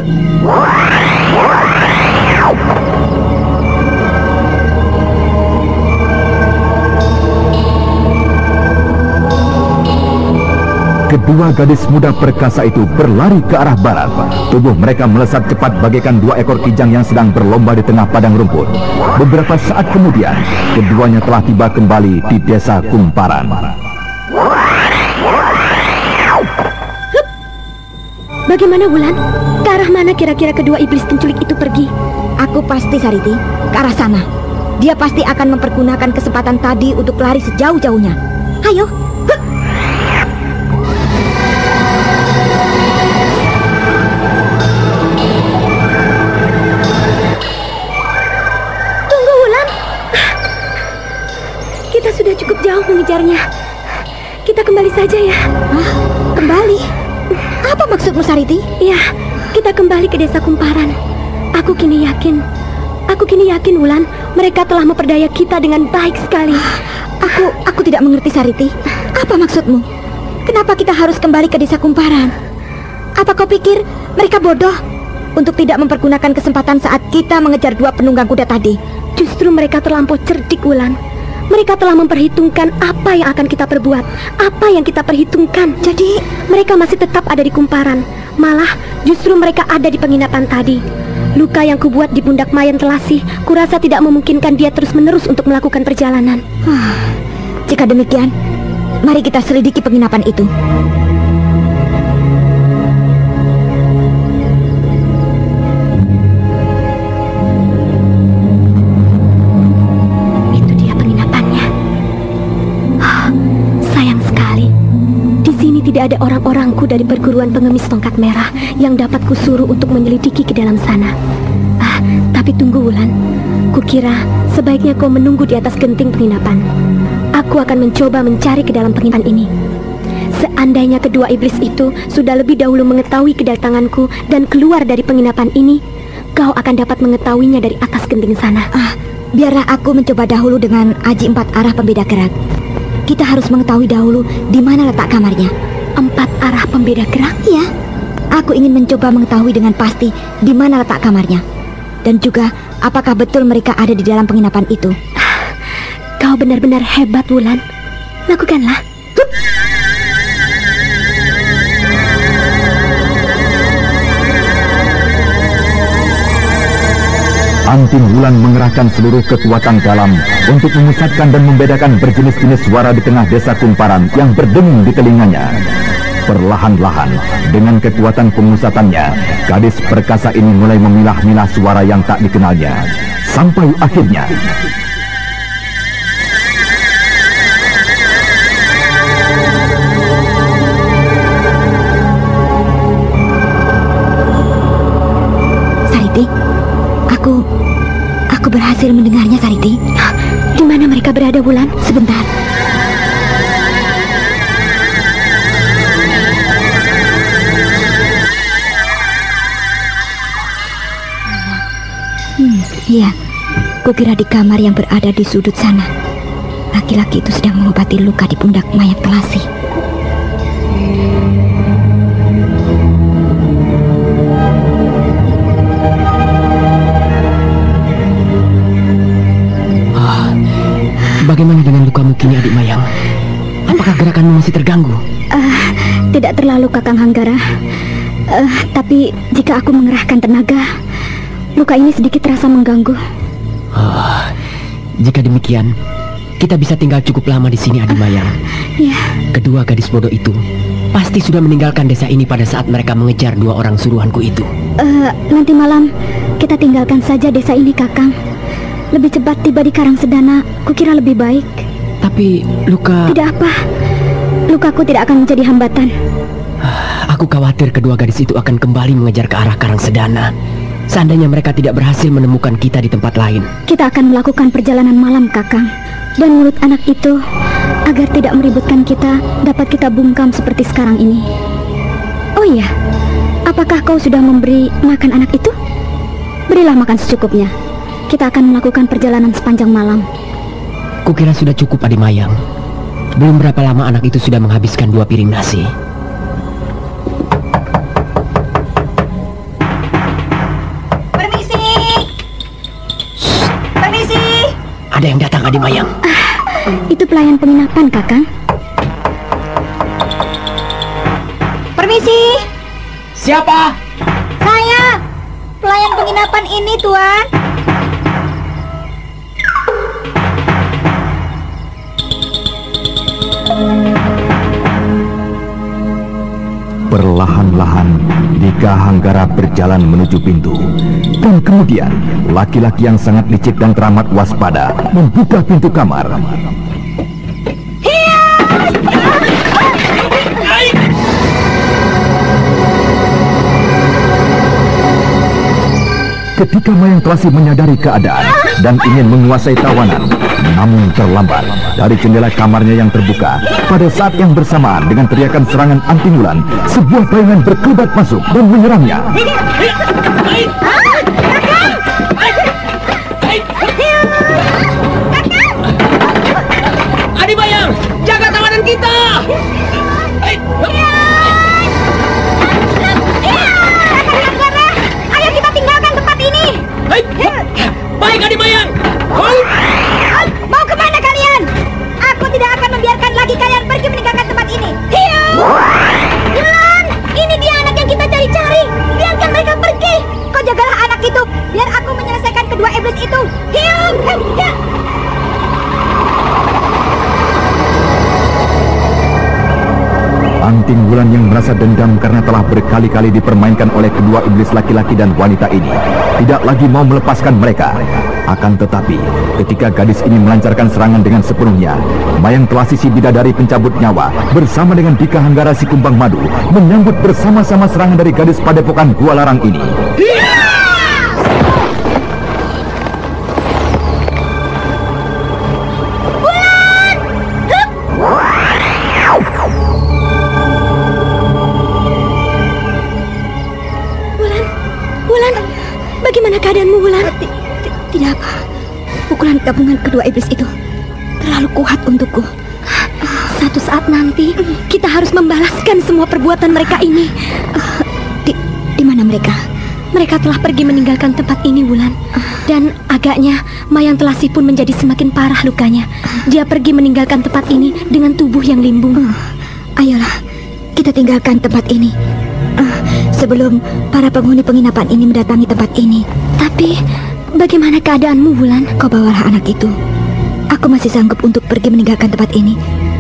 A: Kedua gadis muda perkasa itu berlari ke arah barat. Tubuh mereka melesat cepat bagaikan dua ekor kijang yang sedang berlomba di tengah padang rumput. Beberapa saat kemudian, keduanya telah tiba kembali di desa Kumparan.
G: Bagaimana, Wulan? Ke arah mana kira-kira kedua iblis penculik itu pergi?
I: Aku pasti, Sariti, ke arah sana. Dia pasti akan mempergunakan kesempatan tadi untuk lari sejauh-jauhnya. Ayo.
G: Sudah cukup jauh mengejarnya. Kita kembali saja ya.
I: Kembali? Apa maksudmu, Sariti?
G: Ya, kita kembali ke desa Kumparan. Aku kini yakin, Wulan, mereka telah memperdaya kita dengan baik sekali.
I: Aku tidak mengerti, Sariti. Apa maksudmu? Kenapa kita harus kembali ke desa Kumparan? Apa kau pikir mereka bodoh untuk tidak mempergunakan kesempatan saat kita mengejar dua penunggang kuda tadi?
G: Justru mereka terlampau cerdik, Wulan. Mereka telah memperhitungkan apa yang akan kita perbuat, apa yang kita perhitungkan.
I: Jadi,
G: mereka masih tetap ada di Kumparan. Malah, justru mereka ada di penginapan tadi. Luka yang kubuat di pundak Mayan Telasih, kurasa tidak memungkinkan dia terus-menerus untuk melakukan perjalanan.
I: Jika demikian, mari kita selidiki penginapan itu.
G: Tidak ada orang-orangku dari perguruan pengemis tongkat merah yang dapat kusuruh untuk menyelidiki ke dalam sana. Tapi tunggu, Wulan. Kukira sebaiknya kau menunggu di atas genting penginapan. Aku akan mencoba mencari ke dalam penginapan ini. Seandainya kedua iblis itu sudah lebih dahulu mengetahui kedatanganku dan keluar dari penginapan ini,
C: kau akan dapat mengetahuinya dari atas genting sana.
I: Biarlah aku mencoba dahulu dengan aji 4 arah pembeda gerak. Kita harus mengetahui dahulu di mana letak kamarnya.
C: 4 arah pembeda gerak?
I: Ya, aku ingin mencoba mengetahui dengan pasti di mana letak kamarnya. Dan juga apakah betul mereka ada di dalam penginapan itu.
C: Kau benar-benar hebat, Wulan. Lakukanlah.
A: Anting Wulan mengerahkan seluruh kekuatan dalam untuk memusatkan dan membedakan berjenis-jenis suara di tengah desa Kumparan yang berdengung di telinganya. Perlahan-lahan, dengan kekuatan pemusatannya, gadis perkasa ini mulai memilah-milah suara yang tak dikenalnya. Sampai akhirnya...
I: Sariti, aku berhasil mendengarnya, Sariti.
C: Di mana mereka berada, Wulan?
I: Sebentar. Iya, kukira di kamar yang berada di sudut sana. Laki-laki itu sedang mengobati luka di pundak mayat Kelasi.
B: Bagaimana dengan lukamu kini, adik Mayang? Apakah gerakanmu masih terganggu?
C: Tidak terlalu, Kakang Hanggara. Tapi jika aku mengerahkan tenaga, luka ini sedikit terasa mengganggu.
B: Jika demikian, kita bisa tinggal cukup lama di sini, adik Mayang.
C: Ya.
B: Kedua gadis bodoh itu pasti sudah meninggalkan desa ini pada saat mereka mengejar 2 orang suruhanku itu.
C: Nanti malam kita tinggalkan saja desa ini, Kakang. Lebih cepat tiba di Karangsedana, kukira lebih baik.
B: Tapi luka...
C: Tidak apa, lukaku tidak akan menjadi hambatan.
B: Aku khawatir kedua gadis itu akan kembali mengejar ke arah Karangsedana. Seandainya mereka tidak berhasil menemukan kita di tempat lain.
C: Kita akan melakukan perjalanan malam, Kakang. Dan mulut anak itu, agar tidak meributkan kita, dapat kita bungkam seperti sekarang ini. Oh iya, apakah kau sudah memberi makan anak itu? Berilah makan secukupnya. Kita akan melakukan perjalanan sepanjang malam.
B: Kukira sudah cukup, adik Mayang. Belum berapa lama anak itu sudah menghabiskan 2 piring nasi.
I: Permisi! Permisi!
B: Ada yang datang, adik Mayang.
C: Itu pelayan penginapan, Kakang.
I: Permisi!
B: Siapa?
I: Saya! Pelayan penginapan ini, Tuan.
A: Perlahan-lahan, Dika Hanggara berjalan menuju pintu. Dan kemudian, laki-laki yang sangat licik dan teramat waspada membuka pintu kamar. Ketika Mayang Kelasi menyadari keadaan dan ingin menguasai tawanan, namun terlambat. Dari jendela kamarnya yang terbuka, pada saat yang bersamaan dengan teriakan serangan Anting Wulan, sebuah bayangan berkelebat masuk dan menyerangnya.
F: Adik Mayang, jaga tawanan kita!
I: Ayo kita tinggalkan tempat ini.
F: Baik, Adik Mayang.
I: Mau kemana kalian? Aku tidak akan membiarkan lagi kalian pergi meninggalkan tempat ini. Hiu! Wulan, ini dia anak yang kita cari-cari. Biarkan mereka pergi. Kau jagalah anak itu, biar aku menyelesaikan kedua iblis itu. Hiu!
A: Anting Wulan yang merasa dendam karena telah berkali-kali dipermainkan oleh kedua iblis laki-laki dan wanita ini, tidak lagi mau melepaskan mereka. Akan tetapi, ketika gadis ini melancarkan serangan dengan sepenuhnya, Mayang Kelasi si bidadari pencabut nyawa bersama dengan Dika Hanggara si kumbang madu menyambut bersama-sama serangan dari gadis padepokan Gua Larang ini.
C: Wulan, bagaimana Gabungan kedua iblis itu terlalu kuat untukku. Satu saat nanti kita harus membalaskan semua perbuatan mereka ini. Di mana mereka? Mereka telah pergi meninggalkan tempat ini, Wulan. Dan agaknya Mayang Telasi pun menjadi semakin parah lukanya. Dia pergi meninggalkan tempat ini dengan tubuh yang limbung.
I: Ayolah, kita tinggalkan tempat ini sebelum para penghuni penginapan ini mendatangi tempat ini.
C: Tapi bagaimana keadaanmu, Wulan?
I: Kau bawalah anak itu. Aku masih sanggup untuk pergi meninggalkan tempat ini.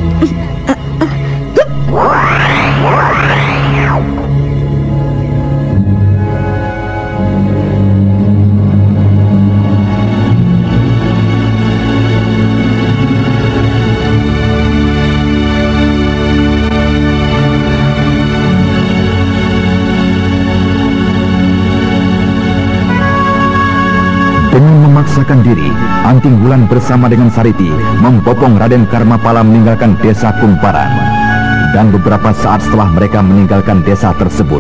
A: Dengan memaksakan diri, Anting Wulan bersama dengan Sariti membopong Raden Karmapala meninggalkan desa Kumparan. Dan beberapa saat setelah mereka meninggalkan desa tersebut,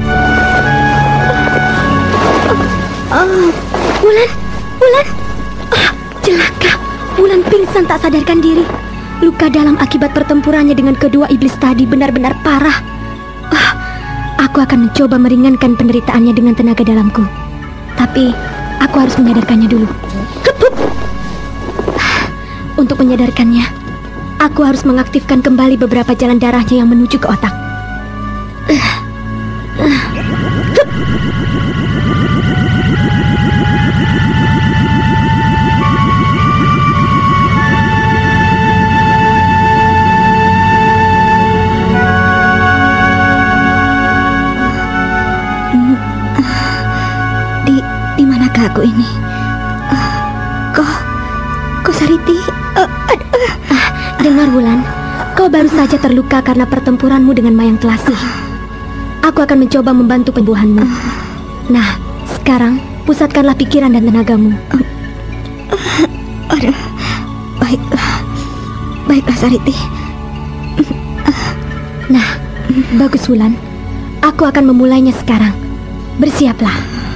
C: Wulan, celaka. Wulan pingsan tak sadarkan diri. Luka dalam akibat pertempurannya dengan kedua iblis tadi benar-benar parah. Aku akan mencoba meringankan penderitaannya dengan tenaga dalamku. Tapi aku harus menyadarkannya dulu. Untuk menyadarkannya, aku harus mengaktifkan kembali beberapa jalan darahnya yang menuju ke otak.
I: Di manakah aku ini? Kok Sariti?
C: Dengar, Wulan, kau baru saja terluka karena pertempuranmu dengan Mayang Telasi. Aku akan mencoba membantu penyembuhanmu. Nah, sekarang pusatkanlah pikiran dan tenagamu.
I: Baiklah Sariti.
C: Nah, bagus Wulan. Aku akan memulainya sekarang. Bersiaplah.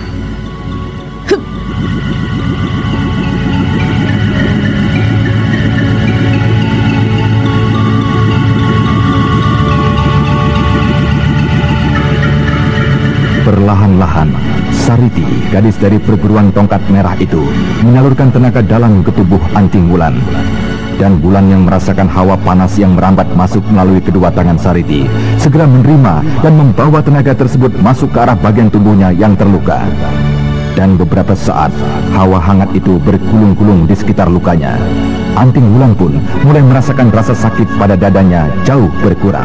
A: perlahan-lahan Sariti, gadis dari perguruan tongkat merah itu, menyalurkan tenaga dalam ke tubuh Anting Wulan. Dan Wulan yang merasakan hawa panas yang merambat masuk melalui kedua tangan Sariti, segera menerima dan membawa tenaga tersebut masuk ke arah bagian tubuhnya yang terluka. Dan beberapa saat, hawa hangat itu bergulung-gulung di sekitar lukanya. Anting Wulan pun mulai merasakan rasa sakit pada dadanya jauh berkurang.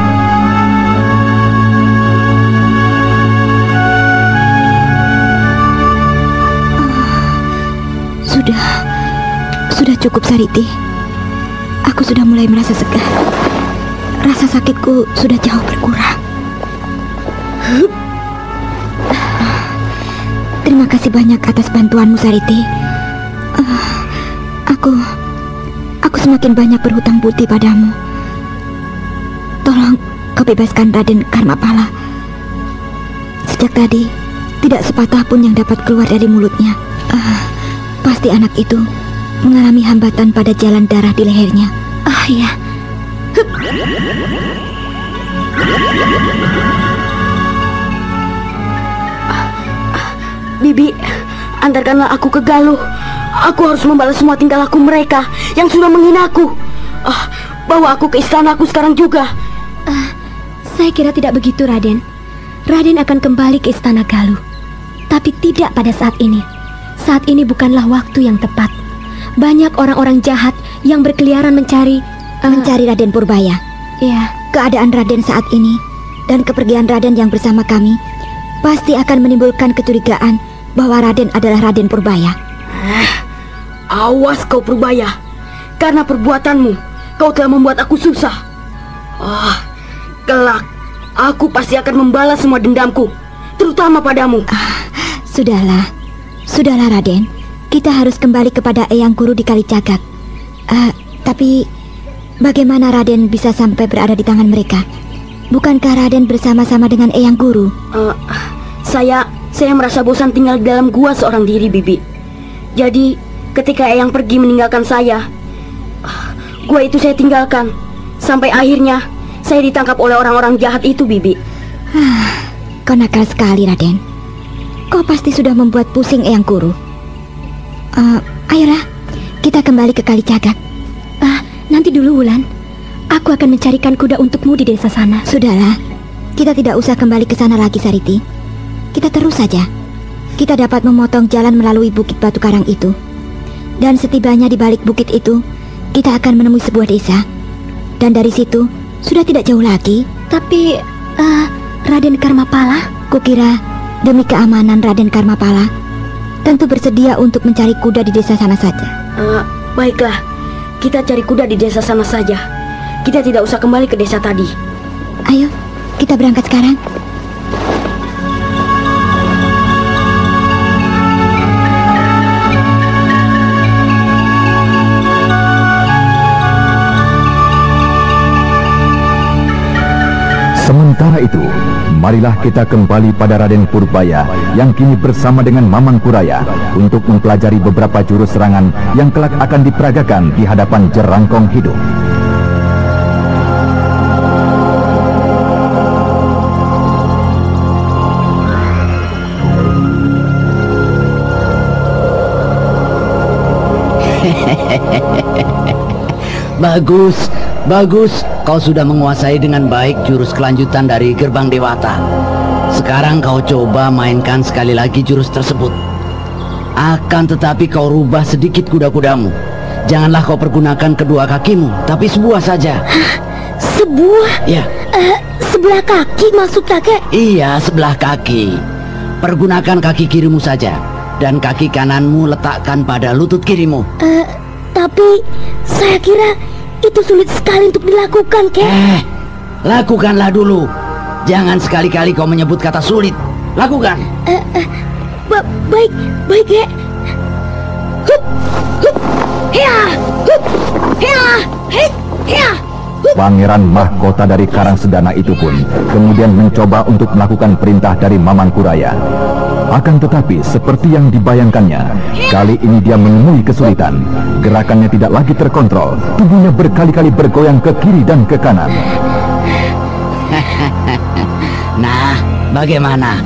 I: Sudah cukup Sariti. Aku sudah mulai merasa segar. Rasa sakitku sudah jauh berkurang. Terima kasih banyak atas bantuanmu Sariti. Aku semakin banyak berhutang budi padamu. Tolong kau bebaskan Raden Karmapala. Sejak tadi tidak sepatah pun yang dapat keluar dari mulutnya. Pasti anak itu mengalami hambatan pada jalan darah di lehernya.
C: Ya.
E: Bibi, antarkanlah aku ke Galuh. Aku harus membalas semua tingkah laku mereka yang sudah menghinaku. Bawa aku ke istanaku sekarang juga.
C: Saya kira tidak begitu, Raden. Raden akan kembali ke istana Galuh. Tapi tidak pada saat ini. Saat ini bukanlah waktu yang tepat. Banyak orang-orang jahat yang berkeliaran mencari
I: Raden Purbaya.
C: Ya.
I: Keadaan Raden saat ini dan kepergian Raden yang bersama kami pasti akan menimbulkan kecurigaan bahwa Raden adalah Raden Purbaya.
E: Awas kau Purbaya, karena perbuatanmu kau telah membuat aku susah. Kelak aku pasti akan membalas semua dendamku, terutama padamu.
I: Sudahlah Raden. Kita harus kembali kepada Eyang Guru di Kalicagak. Tapi bagaimana Raden bisa sampai berada di tangan mereka? Bukankah Raden bersama-sama dengan Eyang Guru?
E: Saya merasa bosan tinggal di dalam gua seorang diri, Bibi. Jadi ketika Eyang pergi meninggalkan saya, gua itu saya tinggalkan. Sampai akhirnya saya ditangkap oleh orang-orang jahat itu, Bibi.
I: Kau nakal sekali, Raden. Kau pasti sudah membuat pusing Eyang Guru. Ayolah, kita kembali ke Kalijagat.
G: Nanti dulu, Wulan. Aku akan mencarikan kuda untukmu di desa sana.
I: Sudahlah, kita tidak usah kembali ke sana lagi, Sariti. Kita terus saja. Kita dapat memotong jalan melalui bukit Batu Karang itu. Dan setibanya di balik bukit itu, kita akan menemui sebuah desa. Dan dari situ, sudah tidak jauh lagi.
G: Tapi, Raden Karmapala?
I: Kukira, demi keamanan Raden Karmapala, tentu bersedia untuk mencari kuda di desa sana saja.
E: Baiklah, kita cari kuda di desa sana saja. Kita tidak usah kembali ke desa tadi.
I: Ayo, kita berangkat sekarang.
A: Sementara itu, marilah kita kembali pada Raden Purbaya yang kini bersama dengan Mamang Kuraya untuk mempelajari beberapa jurus serangan yang kelak akan diperagakan di hadapan Jerangkong Hidup.
H: Bagus, bagus. Kau sudah menguasai dengan baik jurus kelanjutan dari Gerbang Dewata. Sekarang kau coba mainkan sekali lagi jurus tersebut. Akan tetapi kau rubah sedikit kuda-kudamu. Janganlah kau pergunakan kedua kakimu, tapi sebuah saja.
G: Sebuah?
H: Ya.
G: Sebelah kaki maksud kakek?
H: Iya, sebelah kaki. Pergunakan kaki kirimu saja, dan kaki kananmu letakkan pada lutut kirimu.
G: Tapi saya kira itu sulit sekali untuk dilakukan, Kek.
H: Lakukanlah dulu. Jangan sekali-kali kau menyebut kata sulit. Lakukan.
G: Baik, Kek. Hup, hup, hea, hup, hea, hei, hea.
A: Pangeran mahkota dari Karang Sedana itu pun kemudian mencoba untuk melakukan perintah dari Mamang Kuraya. Akan tetapi seperti yang dibayangkannya, kali ini dia menemui kesulitan. Gerakannya tidak lagi terkontrol, tubuhnya berkali-kali bergoyang ke kiri dan ke kanan.
H: Nah, bagaimana?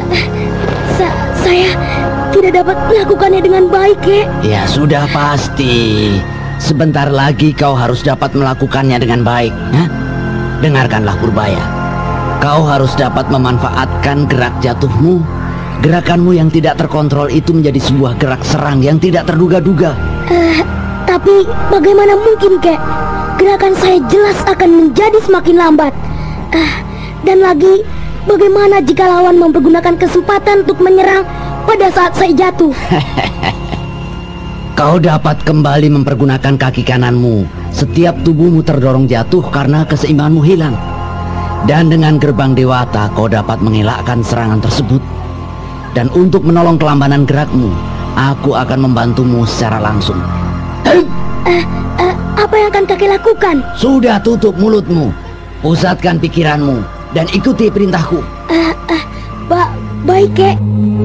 G: Saya tidak dapat melakukannya dengan baik, Kek.
H: Ya sudah pasti. Sebentar lagi kau harus dapat melakukannya dengan baik. Dengarkanlah Purbaya. Kau harus dapat memanfaatkan gerak jatuhmu. Gerakanmu yang tidak terkontrol itu menjadi sebuah gerak serang yang tidak terduga-duga.
G: Tapi bagaimana mungkin, Kek? Gerakan saya jelas akan menjadi semakin lambat. Dan lagi, bagaimana jika lawan mempergunakan kesempatan untuk menyerang pada saat saya jatuh?
H: Kau dapat kembali mempergunakan kaki kananmu setiap tubuhmu terdorong jatuh karena keseimbanganmu hilang. Dan dengan Gerbang Dewata kau dapat mengelakkan serangan tersebut. Dan untuk menolong kelambanan gerakmu, aku akan membantumu secara langsung.
G: Apa yang akan kakek lakukan?
H: Sudah, tutup mulutmu. Pusatkan pikiranmu dan ikuti perintahku.
G: Baik, Kek.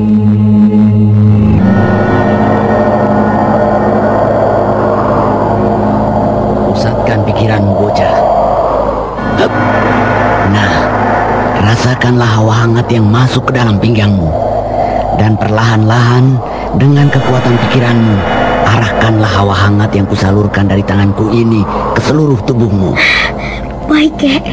H: Pusatkan pikiranmu, bocah. Hup. Nah, rasakanlah hawa hangat yang masuk ke dalam pinggangmu. Dan perlahan-lahan dengan kekuatan pikiranmu, arahkanlah hawa hangat yang kusalurkan dari tanganku ini ke seluruh tubuhmu.
G: Baik, Kek.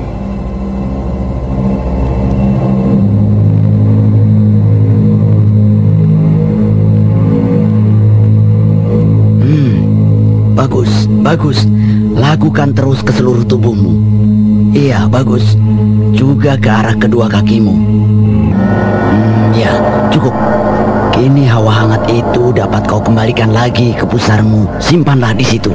H: Bagus, bagus. Lakukan terus ke seluruh tubuhmu. Iya, bagus. Juga ke arah kedua kakimu. Ya, cukup. Kini hawa hangat itu dapat kau kembalikan lagi ke pusarmu. Simpanlah di situ.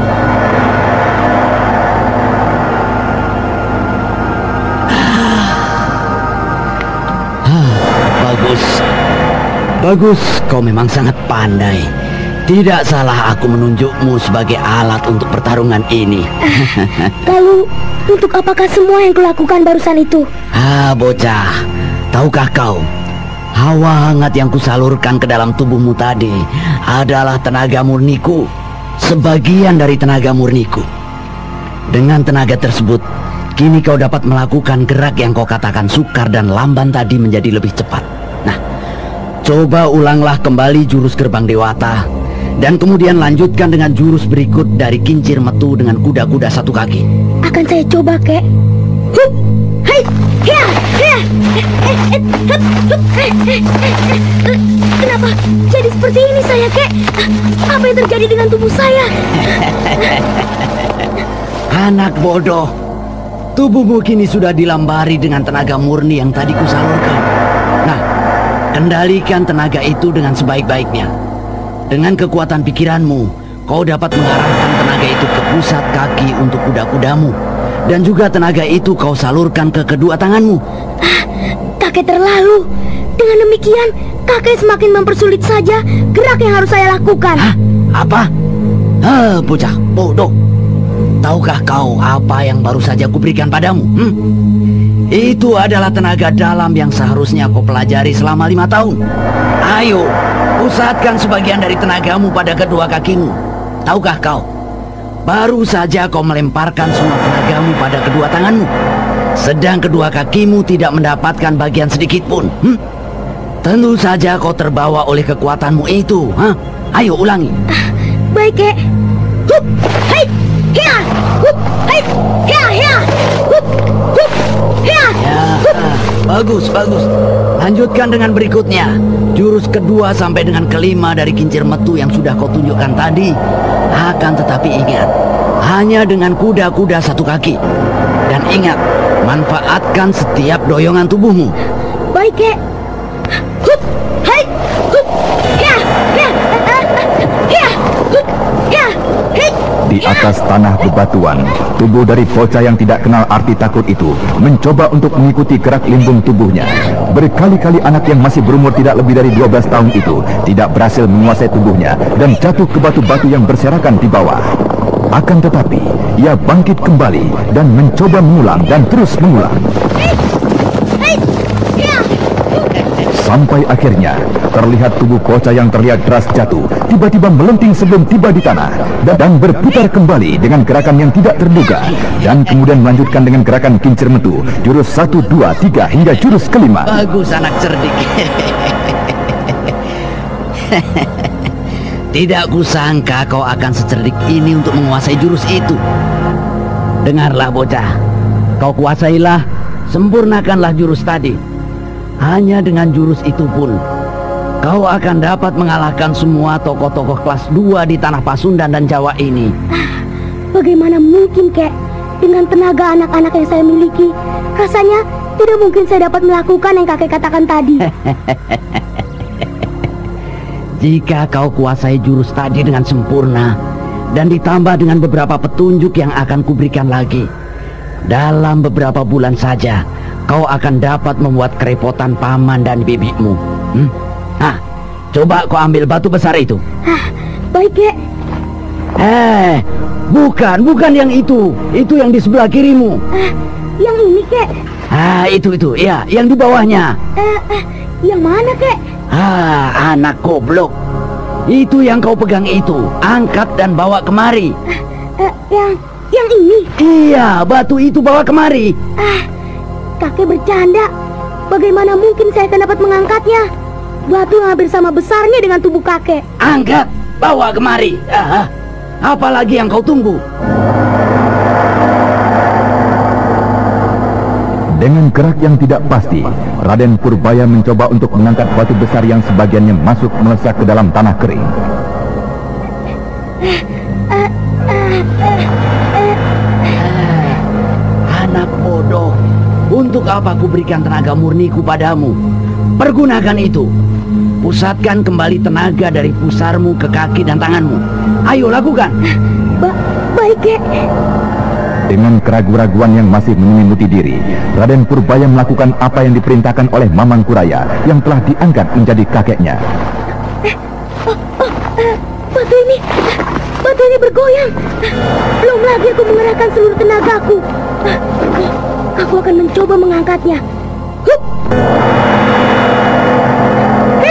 H: Bagus. Bagus, kau memang sangat pandai. Tidak salah aku menunjukmu sebagai alat untuk pertarungan ini.
G: Lalu, untuk apakah semua yang kulakukan barusan itu?
H: Bocah, tahukah kau? Hawa hangat yang kusalurkan ke dalam tubuhmu tadi adalah tenaga murniku, sebagian dari tenaga murniku. Dengan tenaga tersebut, kini kau dapat melakukan gerak yang kau katakan sukar dan lamban tadi menjadi lebih cepat. Nah, coba ulanglah kembali jurus gerbang dewata, dan kemudian lanjutkan dengan jurus berikut dari kincir metu dengan kuda-kuda satu kaki.
G: Akan saya coba, Kek. Hup, hai, ya, ya. Kenapa jadi seperti ini saya, Kek? Apa yang terjadi dengan tubuh saya?
H: Anak bodoh, tubuhmu kini sudah dilambari dengan tenaga murni yang tadi kusalurkan. Nah, kendalikan tenaga itu dengan sebaik-baiknya. Dengan kekuatan pikiranmu, kau dapat mengarahkan tenaga itu ke pusat kaki untuk kuda-kudamu. Dan juga tenaga itu kau salurkan ke kedua tanganmu.
G: Kakek terlalu. Dengan demikian, kakek semakin mempersulit saja gerak yang harus saya lakukan.
H: Hah? Apa? Bocah bodoh. Tahukah kau apa yang baru saja kuberikan padamu? Itu adalah tenaga dalam yang seharusnya kau pelajari selama 5 tahun. Ayo, pusatkan sebagian dari tenagamu pada kedua kakimu. Tahukah kau? Baru saja kau melemparkan semua tenagamu pada kedua tanganmu, sedang kedua kakimu tidak mendapatkan bagian sedikit pun. Tentu saja kau terbawa oleh kekuatanmu itu. Ayo ulangi.
G: Baik, Kek. Hup, hai, ya, hup, hai, ya, hup, ya.
H: Bagus, bagus. Lanjutkan dengan berikutnya. Jurus kedua sampai dengan kelima dari kincir metu yang sudah kau tunjukkan tadi. Akan tetapi ingat, hanya dengan kuda-kuda satu kaki. Dan ingat, manfaatkan setiap doyongan tubuhmu.
G: Baik, Kek. Hup, hai, hup, ya, hup, ya, hei.
A: Di atas tanah bebatuan, tubuh dari bocah yang tidak kenal arti takut itu mencoba untuk mengikuti gerak limbung tubuhnya. Berkali-kali anak yang masih berumur tidak lebih dari 12 tahun itu tidak berhasil menguasai tubuhnya dan jatuh ke batu-batu yang berserakan di bawah. Akan tetapi, ia bangkit kembali dan mencoba mengulang dan terus mengulang. Sampai akhirnya, terlihat tubuh bocah yang terlihat deras jatuh, tiba-tiba melenting sebelum tiba di tanah, dan berputar kembali dengan gerakan yang tidak terduga, dan kemudian melanjutkan dengan gerakan kincir metu, jurus 1, 2, 3, hingga jurus kelima.
H: Bagus anak cerdik. Tidak kusangka kau akan secerdik ini untuk menguasai jurus itu. Dengarlah bocah, kau kuasailah, sempurnakanlah jurus tadi. Hanya dengan jurus itu pun, kau akan dapat mengalahkan semua tokoh-tokoh kelas 2 di tanah Pasundan dan Jawa ini.
G: Bagaimana mungkin, Kek? Dengan tenaga anak-anak yang saya miliki, rasanya tidak mungkin saya dapat melakukan yang kakek katakan tadi.
H: Jika kau kuasai jurus tadi dengan sempurna, dan ditambah dengan beberapa petunjuk yang akan kuberikan lagi, dalam beberapa bulan saja, kau akan dapat membuat kerepotan paman dan bibimu. Coba kau ambil batu besar itu.
G: Baik, Kek.
H: Bukan yang itu. Itu yang di sebelah kirimu.
G: Yang ini, Kek.
H: Itu, ya, yang di bawahnya.
G: Yang mana, Kek?
H: Anak goblok. Itu yang kau pegang itu, angkat dan bawa kemari.
G: Yang ini?
H: Iya, batu itu bawa kemari.
G: Kakek bercanda. Bagaimana mungkin saya akan dapat mengangkatnya? Batu yang hampir sama besarnya dengan tubuh kakek.
H: Angkat, bawa kemari. Apalagi yang kau tunggu?
A: Dengan gerak yang tidak pasti, Raden Purbaya mencoba untuk mengangkat batu besar yang sebagiannya masuk melesak ke dalam tanah kering.
H: Anak bodoh. Untuk apa ku berikan tenaga murniku padamu? Pergunakan itu. Pusatkan kembali tenaga dari pusarmu ke kaki dan tanganmu. Ayo lakukan.
G: Baik, Kek.
A: Dengan keraguan-raguan yang masih menyelimuti diri, Raden Purbaya melakukan apa yang diperintahkan oleh Mamang Kuraya yang telah diangkat menjadi kakeknya.
G: Batu ini bergoyang. Belum lagi aku mengerahkan seluruh tenagaku. Aku akan mencoba mengangkatnya. Hup!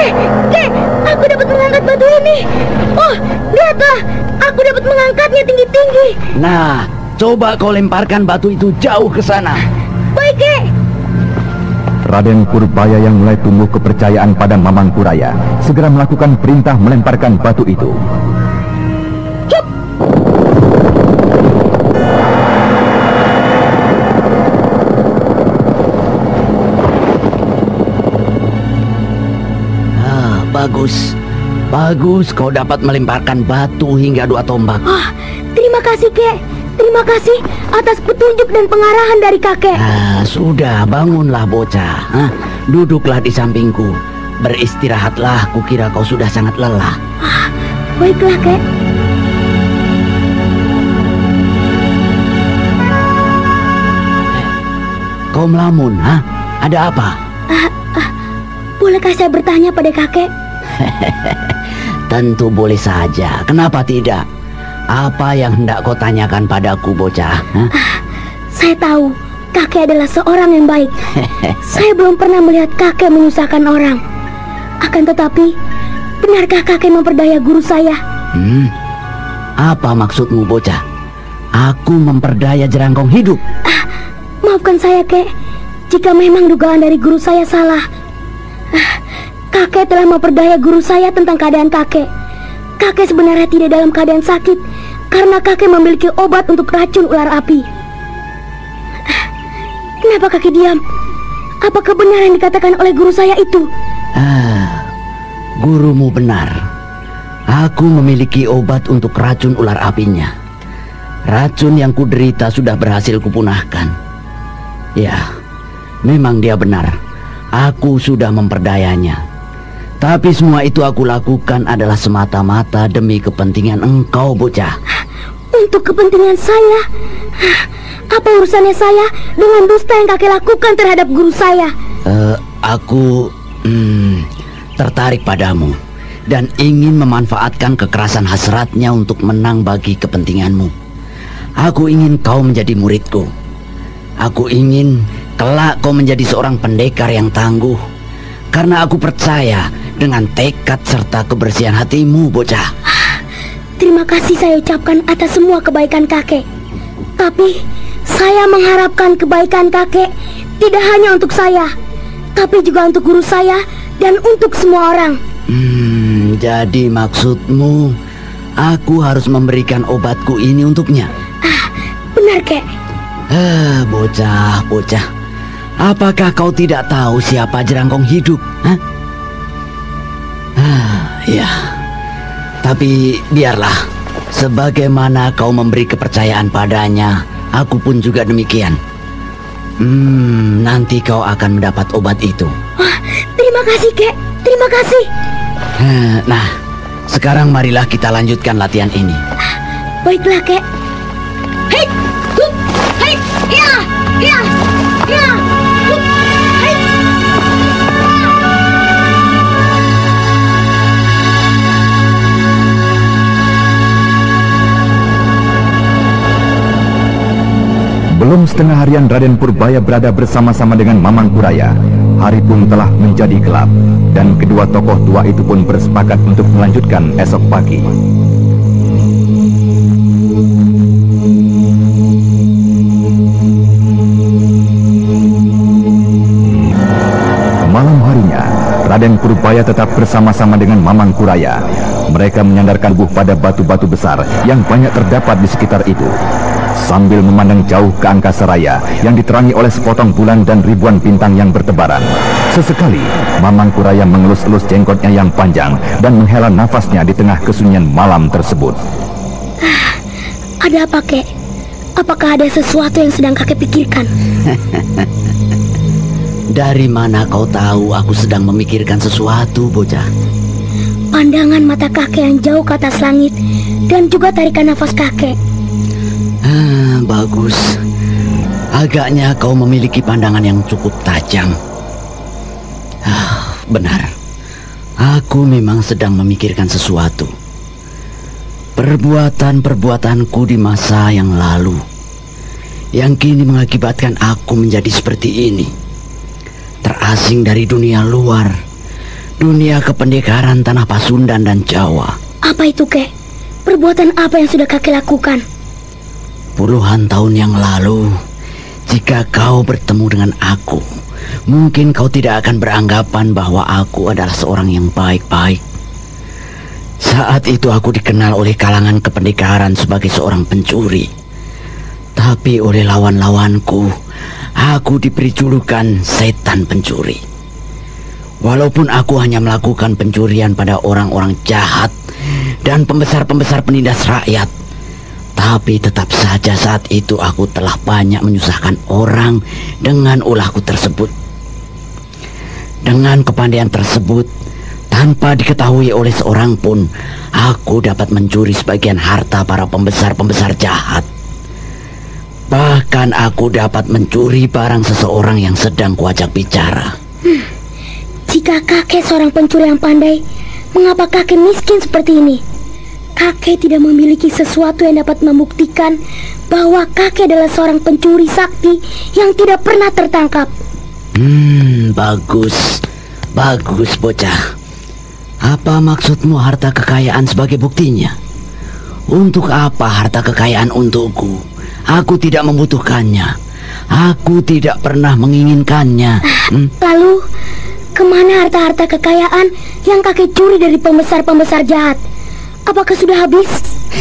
G: Kek, aku dapat mengangkat batu ini. Oh, lihatlah, aku dapat mengangkatnya tinggi-tinggi.
H: Nah, coba kau lemparkan batu itu jauh ke sana.
G: Baik, Kek.
A: Raden Purbaya yang mulai tumbuh kepercayaan pada Mamangkuraya segera melakukan perintah melemparkan batu itu.
H: Bagus. Bagus kau dapat melemparkan batu hingga 2 tombak.
G: Oh, terima kasih, Kek. Terima kasih atas petunjuk dan pengarahan dari kakek.
H: Sudah, bangunlah bocah. Duduklah di sampingku. Beristirahatlah, kukira kau sudah sangat lelah.
G: Baiklah, Kek.
H: Kau melamun, Ada apa?
G: Bolehkah saya bertanya pada kakek?
H: Tentu boleh saja. Kenapa tidak? Apa yang hendak kau tanyakan padaku, bocah?
G: Saya tahu kakek adalah seorang yang baik. Saya belum pernah melihat kakek menyusahkan orang. Akan tetapi, benarkah kakek memperdaya guru saya?
H: Apa maksudmu, bocah? Aku memperdaya Jerangkong hidup?
G: Maafkan saya, Kek, jika memang dugaan dari guru saya salah. Kakek telah memperdaya guru saya tentang keadaan kakek. Kakek sebenarnya tidak dalam keadaan sakit karena kakek memiliki obat untuk racun ular api. Kenapa kakek diam? Apakah benar yang dikatakan oleh guru saya itu?
H: Gurumu benar. Aku memiliki obat untuk racun ular apinya. Racun yang kuderita sudah berhasil kupunahkan. Ya, memang dia benar. Aku sudah memperdayanya. Tapi semua itu aku lakukan adalah semata-mata demi kepentingan engkau, bocah.
G: Untuk kepentingan saya? Apa urusannya saya dengan dusta yang kakek lakukan terhadap guru saya?
H: Aku tertarik padamu dan ingin memanfaatkan kekerasan hasratnya untuk menang bagi kepentinganmu. Aku ingin kau menjadi muridku. Aku ingin kelak kau menjadi seorang pendekar yang tangguh. Karena aku percaya dengan tekad serta kebersihan hatimu, bocah.
G: Terima kasih saya ucapkan atas semua kebaikan kakek. Tapi saya mengharapkan kebaikan kakek tidak hanya untuk saya, tapi juga untuk guru saya dan untuk semua orang.
H: Jadi maksudmu aku harus memberikan obatku ini untuknya?
G: Benar, Kek.
H: Bocah. Apakah kau tidak tahu siapa Jerangkong hidup? Ya. Tapi biarlah. Sebagaimana kau memberi kepercayaan padanya, aku pun juga demikian. Nanti kau akan mendapat obat itu.
G: Terima kasih, Kek. Terima kasih.
H: Nah, sekarang marilah kita lanjutkan latihan ini.
G: Baiklah, Kek. Hei, hup, hei, ya, ya, ya.
A: Belum setengah harian Raden Purbaya berada bersama-sama dengan Mamangkuraya. Hari pun telah menjadi gelap, dan kedua tokoh tua itu pun bersepakat untuk melanjutkan esok pagi. Malam harinya, Raden Purbaya tetap bersama-sama dengan Mamangkuraya. Mereka menyandarkan tubuh pada batu-batu besar yang banyak terdapat di sekitar itu. Sambil memandang jauh ke angkasa raya yang diterangi oleh sepotong bulan dan ribuan bintang yang bertebaran, sesekali Mamangkuraya mengelus-elus jenggotnya yang panjang dan menghela nafasnya di tengah kesunyian malam tersebut.
G: Ada apa, Kek? Apakah ada sesuatu yang sedang kakek pikirkan?
H: Dari mana kau tahu aku sedang memikirkan sesuatu, bocah?
G: Pandangan mata kakek yang jauh ke atas langit dan juga tarikan nafas kakek.
H: Bagus. Agaknya kau memiliki pandangan yang cukup tajam. Benar. Aku memang sedang memikirkan sesuatu. Perbuatan-perbuatanku di masa yang lalu yang kini mengakibatkan aku menjadi seperti ini. Terasing dari dunia luar dunia kependekaran tanah Pasundan dan Jawa.
G: Apa itu, Kek? Perbuatan apa yang sudah kakek lakukan?
H: Puluhan tahun yang lalu, jika kau bertemu dengan aku, mungkin kau tidak akan beranggapan bahwa aku adalah seorang yang baik-baik. Saat itu aku dikenal oleh kalangan kependekaran sebagai seorang pencuri. Tapi oleh lawan-lawanku, aku diberi julukan setan pencuri. Walaupun aku hanya melakukan pencurian pada orang-orang jahat dan pembesar-pembesar penindas rakyat, tapi tetap saja saat itu aku telah banyak menyusahkan orang dengan ulahku tersebut. Dengan kepandaian tersebut, tanpa diketahui oleh seorang pun, aku dapat mencuri sebagian harta para pembesar-pembesar jahat. Bahkan aku dapat mencuri barang seseorang yang sedang kuajak bicara.
G: Jika kakek seorang pencuri yang pandai, mengapa kakek miskin seperti ini? Kakek tidak memiliki sesuatu yang dapat membuktikan bahwa kakek adalah seorang pencuri sakti yang tidak pernah tertangkap.
H: Bagus. Bagus, bocah. Apa maksudmu harta kekayaan sebagai buktinya? Untuk apa harta kekayaan untukku? Aku tidak membutuhkannya. Aku tidak pernah menginginkannya.
G: Lalu, kemana harta-harta kekayaan yang kakek curi dari pembesar-pembesar jahat? Apakah sudah habis?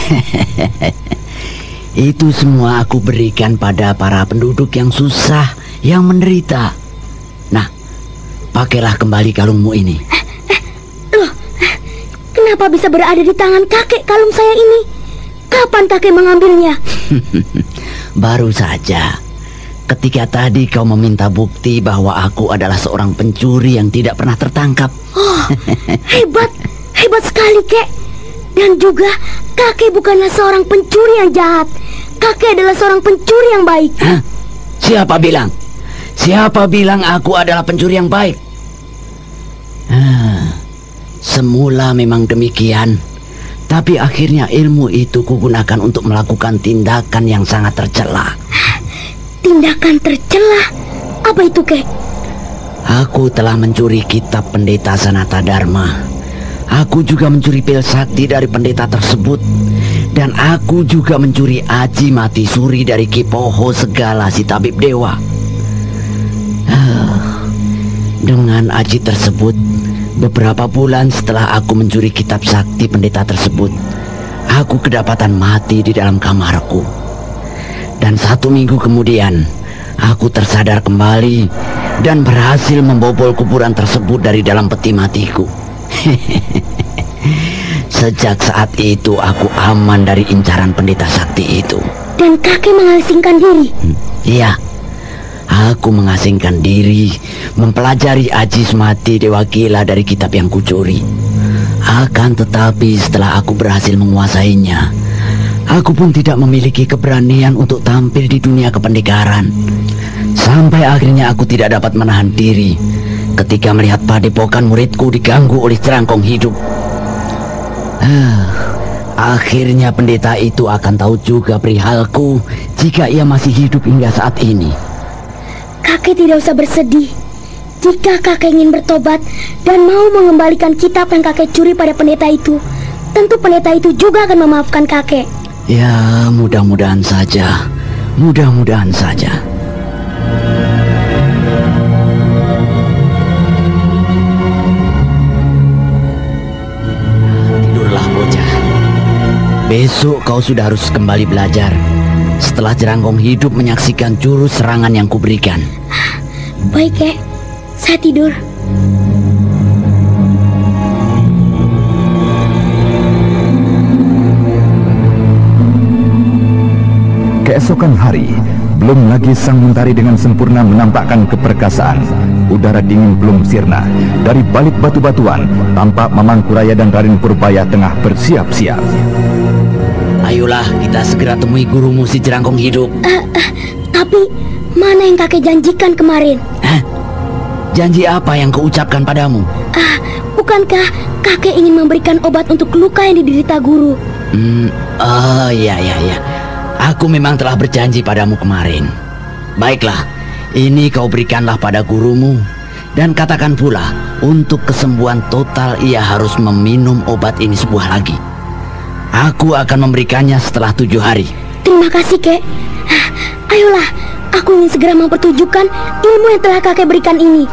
H: Itu semua aku berikan pada para penduduk yang susah, yang menderita. Nah, pakailah kembali kalungmu ini.
G: Loh, kenapa bisa berada di tangan kakek kalung saya ini? Kapan kakek mengambilnya?
H: Baru saja. Ketika tadi kau meminta bukti bahwa aku adalah seorang pencuri yang tidak pernah tertangkap.
G: Oh, hebat sekali, Kek. Dan juga kakek bukanlah seorang pencuri yang jahat. Kakek adalah seorang pencuri yang baik.
H: Hah? Siapa bilang? Siapa bilang aku adalah pencuri yang baik? Semula memang demikian. Tapi akhirnya ilmu itu kugunakan untuk melakukan tindakan yang sangat tercela.
G: Tindakan tercela? Apa itu, Kek?
H: Aku telah mencuri kitab pendeta Sanata Dharma. Aku juga mencuri pil sakti dari pendeta tersebut. Dan aku juga mencuri aji mati suri dari Ki Poho Segala si tabib dewa. Dengan aji tersebut, beberapa bulan setelah aku mencuri kitab sakti pendeta tersebut, aku kedapatan mati di dalam kamarku. Dan 1 minggu kemudian, aku tersadar kembali dan berhasil membobol kuburan tersebut dari dalam peti matiku. Sejak saat itu aku aman dari incaran pendeta sakti itu.
G: Dan kakek mengasingkan diri?
H: Iya, aku mengasingkan diri, mempelajari aji semati Dewa Gila dari kitab yang kucuri. Akan tetapi setelah aku berhasil menguasainya, aku pun tidak memiliki keberanian untuk tampil di dunia kependekaran. Sampai akhirnya aku tidak dapat menahan diri ketika melihat padepokan muridku diganggu oleh cerangkong hidup. Akhirnya pendeta itu akan tahu juga perihalku jika ia masih hidup hingga saat ini.
G: Kakek tidak usah bersedih. Jika kakek ingin bertobat dan mau mengembalikan kitab yang kakek curi pada pendeta itu, tentu pendeta itu juga akan memaafkan kakek.
H: Ya, mudah-mudahan saja. Mudah-mudahan saja. Tidurlah, bocah. Besok kau sudah harus kembali belajar setelah Jerangkong hidup menyaksikan jurus serangan yang kuberikan.
G: Baik, Kek. Saya tidur.
A: Keesokan hari, belum lagi sang mentari dengan sempurna menampakkan keperkasaan. Udara dingin belum sirna. Dari balik batu-batuan, tampak Mamangkuraya dan Raden Purbaya tengah bersiap-siap.
H: Ayolah, kita segera temui gurumu si Jerangkong hidup.
G: Tapi mana yang kakek janjikan kemarin?
H: Janji apa yang kau ucapkan padamu?
G: Bukankah kakek ingin memberikan obat untuk luka yang diderita guru?
H: Oh, iya. Aku memang telah berjanji padamu kemarin. Baiklah, ini kau berikanlah pada gurumu. Dan katakan pula Untuk kesembuhan total ia harus meminum obat ini sebuah lagi. Aku akan memberikannya setelah 7 hari.
G: Terima kasih, Kek. Ayolah, aku ingin segera mempertunjukkan ilmu yang telah kakek berikan ini.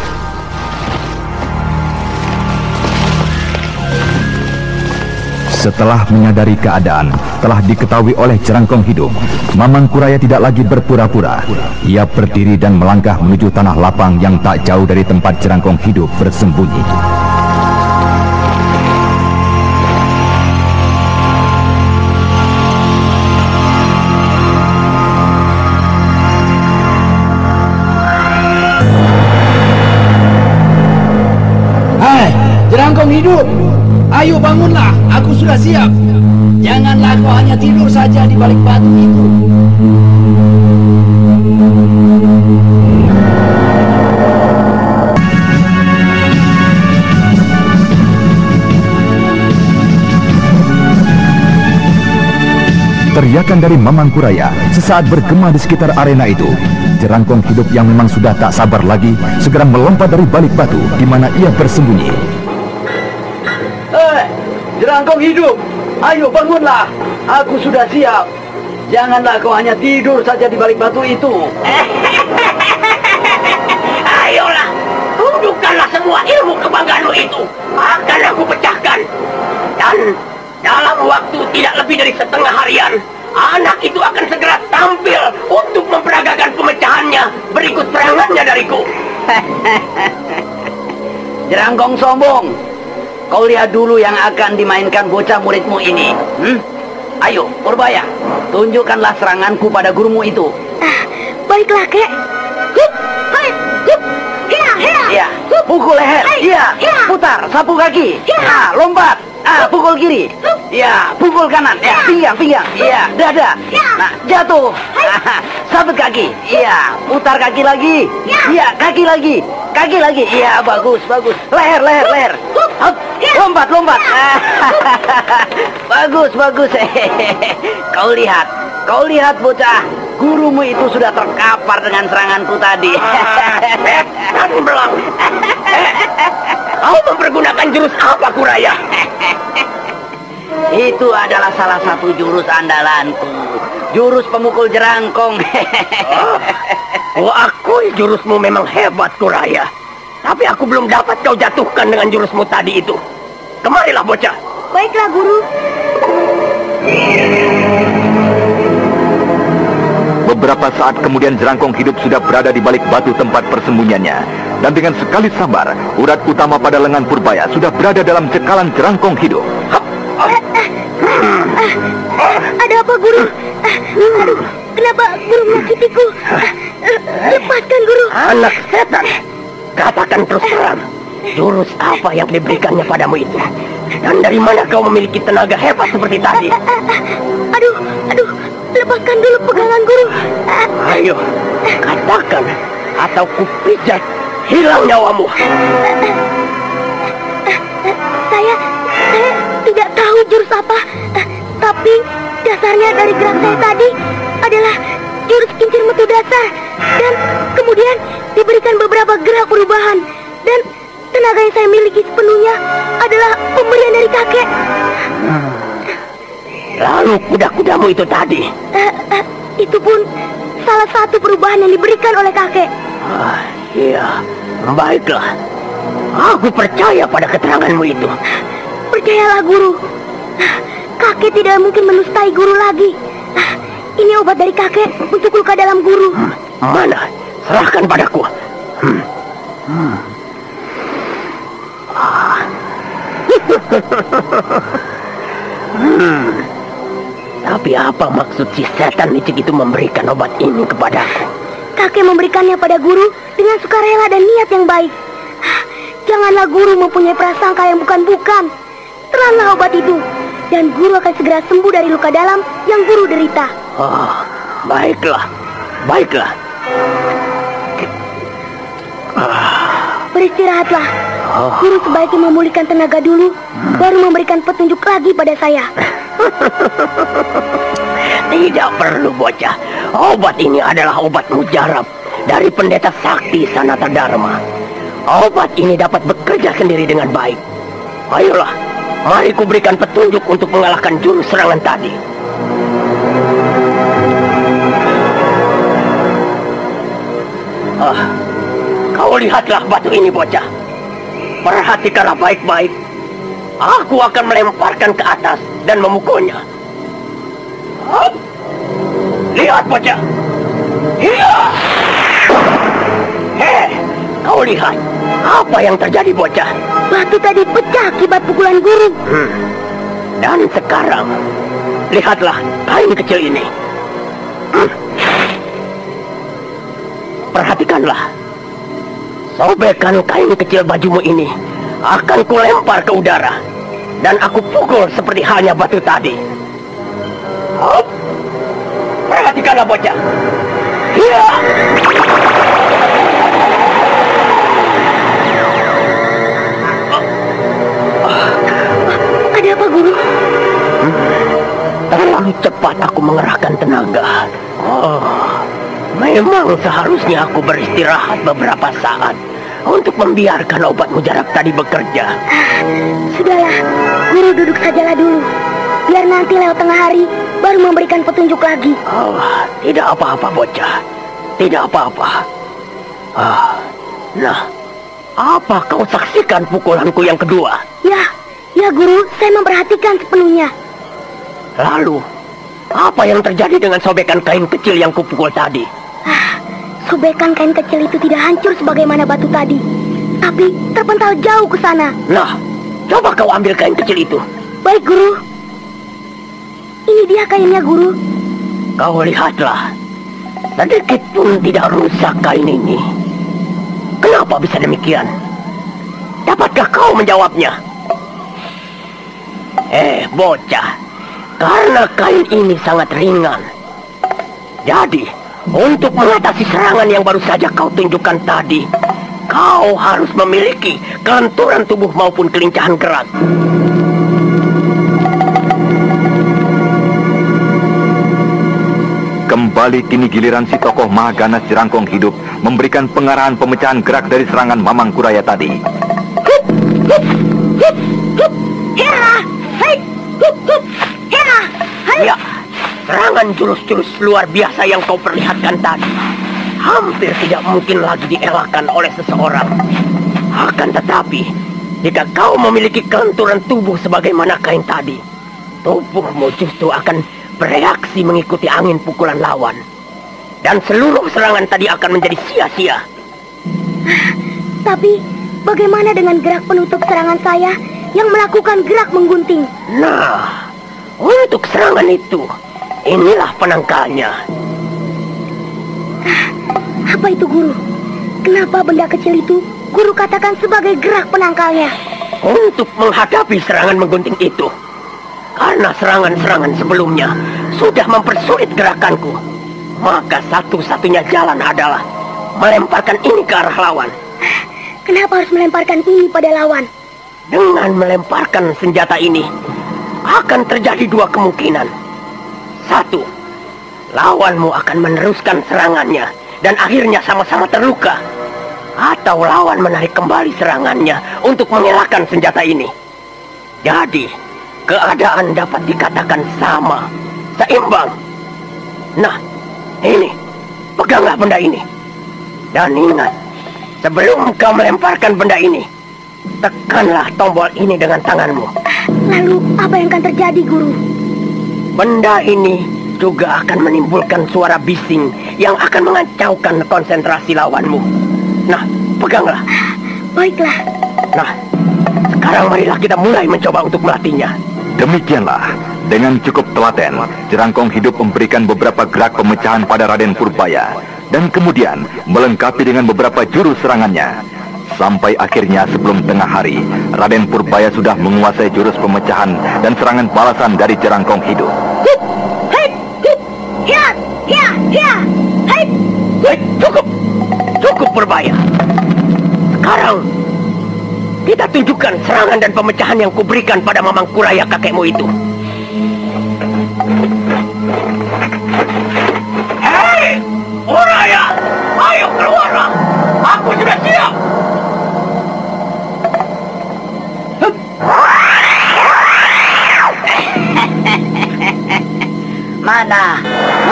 A: Setelah menyadari keadaan telah diketahui oleh Jerangkong Hidup, Mamang Kuraya tidak lagi berpura-pura. Ia berdiri dan melangkah menuju tanah lapang yang tak jauh dari tempat Jerangkong Hidup bersembunyi.
J: Hai, Jerangkong Hidup! Ayo bangunlah, aku sudah siap. Janganlah kau hanya tidur saja di balik batu itu.
A: Teriakan dari Mamang Kuraya sesaat bergema di sekitar arena itu. Jerangkong Hidup yang memang sudah tak sabar lagi segera melompat dari balik batu di mana ia bersembunyi.
J: Jerangkong Hidup, ayo bangunlah, aku sudah siap. Janganlah kau hanya tidur saja di balik batu itu.
F: Ayolah, tunjukkanlah semua ilmu kebanggaanmu itu. Akan aku pecahkan. Dan dalam waktu tidak lebih dari setengah harian, anak itu akan segera tampil untuk memperagakan pemecahannya berikut serangannya dariku.
J: Jerangkong sombong, kau lihat dulu yang akan dimainkan bocah muridmu ini. Ayo, Purbaya, tunjukkanlah seranganku pada gurumu itu.
G: Baiklah, Kek. Hup, hai, hup, hia, hia.
J: Iya, pukul leher. Iya, putar, sapu kaki. Lompat. Pukul kiri. Iya, pukul kanan. Ya, pinggang. Iya, dada. Nah, jatuh. Sabut kaki. Iya, putar kaki lagi. Iya, kaki lagi. Kaki lagi. Iya, bagus. Leher. Hop, lompat. Bagus. Kau lihat bocah. Gurumu itu sudah terkapar dengan seranganku tadi.
F: Setan belang. Kau mempergunakan jurus apa, Kuraya?
J: Itu adalah salah satu jurus andalanku. Jurus pemukul jerangkong.
F: Aku akui jurusmu memang hebat, Kuraya. Tapi aku belum dapat kau jatuhkan dengan jurusmu tadi itu. Kemarilah, bocah.
G: Baiklah, Guru.
D: Beberapa saat kemudian Jerangkong Hidup sudah berada di balik batu tempat persembunyiannya. Dan dengan sekali sambar, urat utama pada lengan Purbaya sudah berada dalam cekalan Jerangkong Hidup.
G: Ada apa, Guru? Aduh, kenapa Guru menyakitiku? Lepaskan, Guru.
F: Anak setan, katakan terus terang, jurus apa yang diberikannya padamu itu? Dan dari mana kau memiliki tenaga hebat seperti tadi?
G: Aduh, lepaskan dulu pegangan Guru.
F: Ayo, katakan, atau kupijat hilang nyawamu.
G: Saya tidak tahu jurus apa, tapi dasarnya dari gerak saya tadi adalah jurus kincir metu dasar, dan kemudian diberikan beberapa gerak perubahan, dan tenaga yang saya miliki sepenuhnya adalah pemberian dari kakek.
F: Lalu kuda-kudamu itu tadi?
G: Itu pun salah satu perubahan yang diberikan oleh kakek.
F: Iya, baiklah. Aku percaya pada keteranganmu itu.
G: Percayalah, Guru. Kakek tidak mungkin menustai Guru lagi. Ini obat dari kakek untuk luka dalam Guru.
F: Mana? Serahkan padaku. Tapi apa maksud si setan licik itu memberikan obat ini kepadaku?
G: Kakek memberikannya pada Guru dengan sukarela dan niat yang baik. Janganlah Guru mempunyai prasangka yang bukan-bukan. Telanlah obat itu, dan Guru akan segera sembuh dari luka dalam yang Guru derita.
F: Baiklah.
G: Beristirahatlah. Guru sebaiknya memulihkan tenaga dulu, baru memberikan petunjuk lagi pada saya.
F: Tidak perlu, bocah. Obat ini adalah obat mujarab dari pendeta sakti Sanata Dharma. obat ini dapat bekerja sendiri dengan baik. Ayolah, mari kuberikan petunjuk untuk mengalahkan jurus serangan tadi. Kau lihatlah batu ini, bocah. Perhatikanlah baik-baik. Aku akan melemparkan ke atas dan memukulnya. Lihat, bocah. Iya. Kau lihat apa yang terjadi, bocah?
G: Batu tadi pecah akibat pukulan guru.
F: Dan sekarang, lihatlah kain kecil ini. Perhatikanlah. Sobekan kain kecil bajumu ini akan kulempar ke udara. Dan aku pukul seperti halnya batu tadi. Perhatikanlah, bocah. Iya.
G: Ada apa, guru?
F: Terlalu cepat aku mengerahkan tenaga. Memang seharusnya aku beristirahat beberapa saat untuk membiarkan obat mujarab tadi bekerja.
G: Sudahlah, guru duduk sajalah dulu. Biar nanti lewat tengah hari baru memberikan petunjuk lagi.
F: Tidak apa-apa, bocah. Tidak apa-apa. Nah, apa kau saksikan pukulanku yang kedua?
G: Ya guru, saya memperhatikan sepenuhnya.
F: Lalu, apa yang terjadi dengan sobekan kain kecil yang kupukul tadi?
G: Sobekan kain kecil itu tidak hancur sebagaimana batu tadi, tapi terpental jauh ke sana.
F: Nah, coba kau ambil kain kecil itu.
G: Baik, guru. Ini dia kainnya, guru.
F: Kau lihatlah, sedikit pun tidak rusak kain ini. Kenapa bisa demikian? Dapatkah kau menjawabnya? Bocah, karena kain ini sangat ringan. Jadi, untuk mengatasi serangan yang baru saja kau tunjukkan tadi, kau harus memiliki kelenturan tubuh maupun kelincahan gerak.
D: Kembali kini giliran si tokoh Mahaganas Jerangkong Hidup memberikan pengarahan pemecahan gerak dari serangan Mamang Kuraya tadi.
F: Ya, serangan jurus-jurus luar biasa yang kau perlihatkan tadi hampir tidak mungkin lagi dielakkan oleh seseorang. Akan tetapi, jika kau memiliki kelenturan tubuh sebagaimana kain tadi, tubuhmu justru akan bereaksi mengikuti angin pukulan lawan. Dan seluruh serangan tadi akan menjadi sia-sia.
G: Tapi, bagaimana dengan gerak penutup serangan saya yang melakukan gerak menggunting?
F: Nah, untuk serangan itu, inilah penangkalnya.
G: Apa itu, guru? Kenapa benda kecil itu guru katakan sebagai gerak penangkalnya?
F: Untuk menghadapi serangan menggunting itu. Karena serangan-serangan sebelumnya sudah mempersulit gerakanku, maka satu-satunya jalan adalah melemparkan ini ke arah lawan.
G: Kenapa harus melemparkan ini pada lawan?
F: Dengan melemparkan senjata ini, akan terjadi dua kemungkinan. Satu, lawanmu akan meneruskan serangannya dan akhirnya sama-sama terluka. Atau lawan menarik kembali serangannya untuk mengelakkan senjata ini. Jadi, keadaan dapat dikatakan sama, seimbang. Nah, ini, peganglah benda ini. Dan ingat, sebelum kau melemparkan benda ini, tekanlah tombol ini dengan tanganmu.
G: Lalu, apa yang akan terjadi, guru?
F: Benda ini juga akan menimbulkan suara bising yang akan mengacaukan konsentrasi lawanmu. Nah, peganglah.
G: Baiklah.
F: Nah, sekarang marilah kita mulai mencoba untuk melatihnya.
D: Demikianlah, dengan cukup telaten, Jerangkong Hidup memberikan beberapa gerak pemecahan pada Raden Purbaya, dan kemudian melengkapi dengan beberapa jurus serangannya. Sampai akhirnya sebelum tengah hari, Raden Purbaya sudah menguasai jurus pemecahan dan serangan balasan dari Jerangkong Hidup.
F: Cukup Purbaya. Sekarang kita tunjukkan serangan dan pemecahan yang kuberikan pada Mamang Kuraya kakekmu itu. Hei, Kuraya, ayo keluarlah. Aku sudah siap.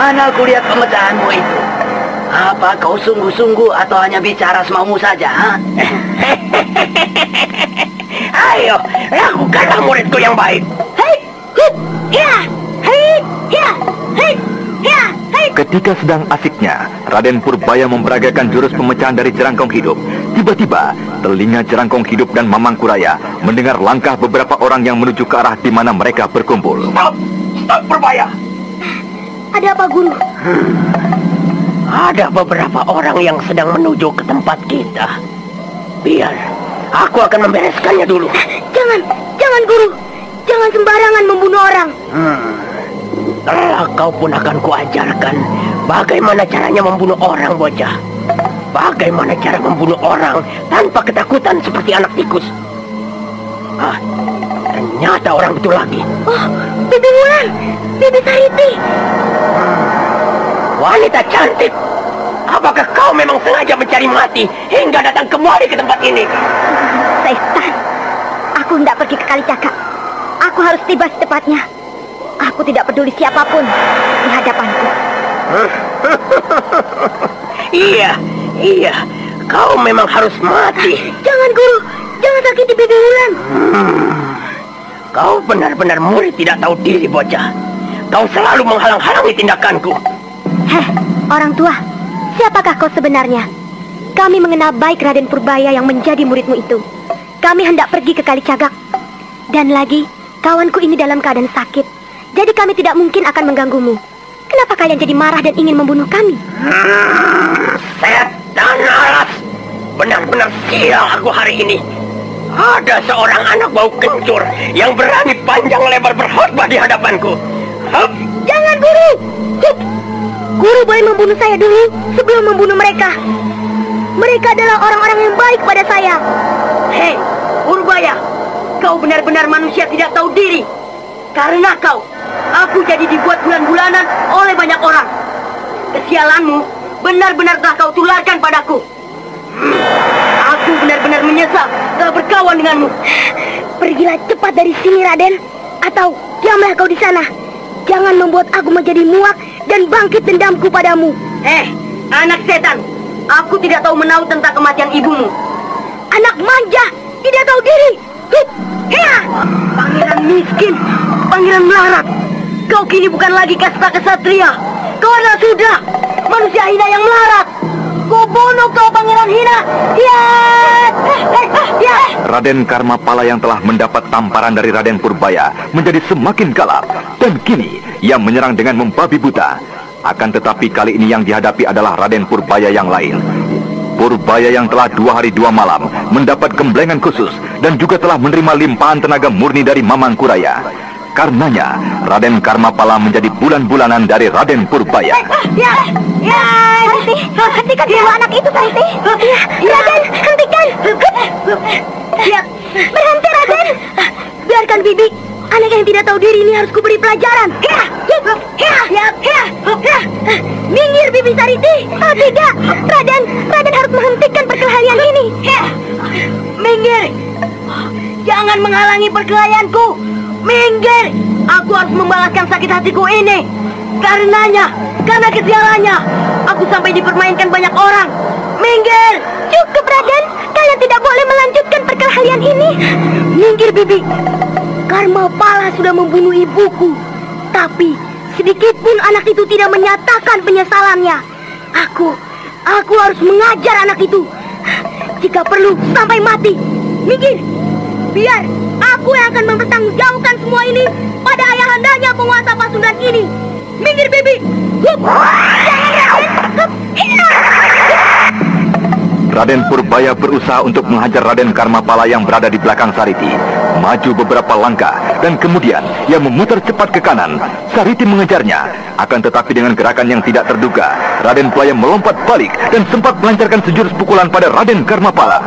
J: Mana kulihat pemecahanmu itu? Apa kau sungguh-sungguh atau hanya bicara semaumu saja? Ha?
F: Ayo, lakukanlah muridku yang baik.
I: Hei, hup, ya, hei, ya, hei, ya, hei.
D: Ketika sedang asiknya, Raden Purbaya memperagakan jurus pemecahan dari Jerangkong Hidup. Tiba-tiba, telinga Jerangkong Hidup dan Mamang Kuraya mendengar langkah beberapa orang yang menuju ke arah di mana mereka berkumpul.
F: Stop! Stop, Purbaya!
G: Ada apa, Guru?
F: Ada beberapa orang yang sedang menuju ke tempat kita. Biar, aku akan membereskannya dulu.
G: Jangan, Guru. Jangan sembarangan membunuh orang.
F: Kau pun akan kuajarkan bagaimana caranya membunuh orang, bocah. Bagaimana cara membunuh orang tanpa ketakutan seperti anak tikus. Ternyata orang itu lagi.
G: Oh, Bibi Wulan, Bibi Sariti.
F: Wanita cantik, apakah kau memang sengaja mencari mati hingga datang kemari ke tempat ini?
I: Setan, aku hendak pergi ke Kalijaga. Aku harus tiba secepatnya. Aku tidak peduli siapapun di hadapanku.
F: Iya, kau memang harus mati.
G: Jangan, Guru. Jangan sakiti Bibi Wulan.
F: Kau benar-benar murid tidak tahu diri, bocah. Kau selalu menghalang-halangi tindakanku.
I: Heh, orang tua, siapakah kau sebenarnya? Kami mengenal baik Raden Purbaya yang menjadi muridmu itu. Kami hendak pergi ke Kalicagak. Dan lagi, kawanku ini dalam keadaan sakit. Jadi kami tidak mungkin akan mengganggumu. Kenapa kalian jadi marah dan ingin membunuh kami?
F: Setan alas! Benar-benar sial aku hari ini. Ada seorang anak bau kencur yang berani panjang lebar berkhotbah di hadapanku.
G: Jangan, Guru. Guru boleh membunuh saya dulu sebelum membunuh mereka. Mereka adalah orang-orang yang baik pada saya.
E: Hei, Purbaya, kau benar-benar manusia tidak tahu diri. Karena kau, aku jadi dibuat bulan-bulanan oleh banyak orang. Kesialanmu benar-benar telah kau tularkan padaku. Aku benar-benar menyesal telah berkawan denganmu.
G: Pergilah cepat dari sini, Raden. Atau diamlah kau di sana. Jangan membuat aku menjadi muak dan bangkit dendamku padamu.
E: Anak setan, aku tidak tahu menahu tentang kematian ibumu.
G: Anak manja, tidak tahu diri.
E: Pangeran miskin, pangeran melarat. Kau kini bukan lagi kasta kesatria. Kau adalah sudah manusia hina yang melarat. Kau bunuh kau pangeran hina.
D: Raden Karmapala yang telah mendapat tamparan dari Raden Purbaya menjadi semakin galak. Dan kini ia menyerang dengan membabi buta. Akan tetapi kali ini yang dihadapi adalah Raden Purbaya yang lain. Purbaya yang telah 2 hari 2 malam mendapat gemblengan khusus dan juga telah menerima limpahan tenaga murni dari Mamang Kuraya. Karenanya Raden Karmapala menjadi bulan-bulanan dari Raden Purbaya.
I: Hentikan dulu anak itu, Sariti. Raden, hentikan.
G: Berhenti, Raden. Biarkan Bibi. Anak yang tidak tahu diri ini harus kuberi pelajaran. Minggir, Bibi Sariti. Oh, tidak. Raden harus menghentikan perkelahian ini.
E: Minggir. Jangan menghalangi perkelahianku. Minggir. Aku harus membalaskan sakit hatiku ini. Karena kesialannya, aku sampai dipermainkan banyak orang. Minggir.
G: Cukup, Raden. Kalian tidak boleh melanjutkan perkelahian ini. Minggir, Bibi. Karmapala sudah membunuh ibuku. Tapi sedikit pun anak itu tidak menyatakan penyesalannya. Aku harus mengajar anak itu. Jika perlu sampai mati. Minggir. Biar aku yang akan mempertanggungjawabkan semua ini pada ayahandanya penguasa Pasundan ini. Minggir, Bibi.
D: Raden Purbaya berusaha untuk menghajar Raden Karmapala yang berada di belakang Sariti. Maju beberapa langkah dan kemudian ia memutar cepat ke kanan. Sariti mengejarnya. Akan tetapi dengan gerakan yang tidak terduga, Raden Purbaya melompat balik dan sempat melancarkan sejurus pukulan pada Raden Karmapala.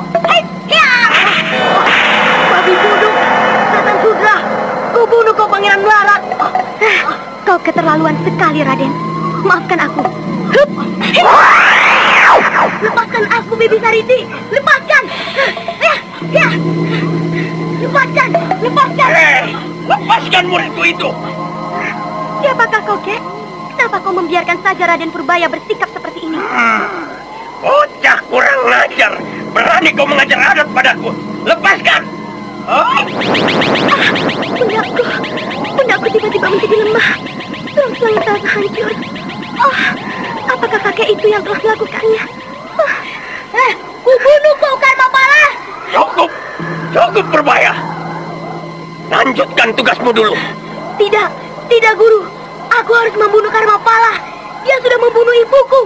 E: Babi bodoh, setan sudra. Kau bunuh kau pangeran melarat.
I: Kau keterlaluan sekali, Raden. Maafkan aku.
G: Lepaskan aku, Bibi Sariti. Lepaskan.
F: Lepaskan muridku itu.
I: Siapakah kau, Kek?
C: Kenapa kau membiarkan saja Raden Purbaya bersikap seperti ini?
F: Bocah kurang ajar. Berani kau mengajar adat padaku. Lepaskan!
C: Pundakku tiba-tiba menjadi lemah. Tulang-tulang terasa hancur. Apakah kakek itu yang telah melakukannya?
G: Kubunuh kau Karmapala!
F: Cukup Purbaya. Lanjutkan tugasmu dulu.
C: Tidak guru. Aku harus membunuh Karmapala. Dia sudah membunuh ibuku.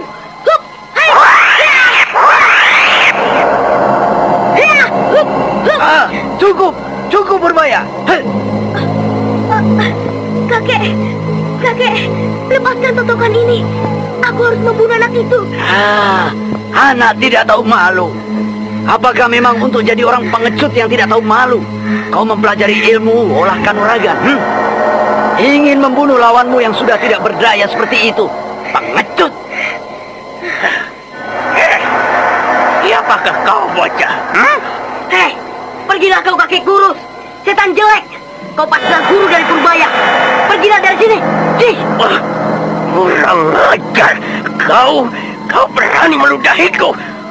J: Cukup Purbaya.
C: Kakek, lepaskan totokan ini. Aku harus membunuh anak itu.
J: Anak tidak tahu malu. Apakah memang untuk jadi orang pengecut yang tidak tahu malu, kau mempelajari ilmu olah kanuragan? Ingin membunuh lawanmu yang sudah tidak berdaya seperti itu? Pengecut!
F: Siapakah kau, bocah?
E: Pergilah kau kakek kurus, setan jelek. Kau pastilah guru dari Purbaya. Pergilah dari sini.
F: Kurang ajar. Kau berani meludahiku.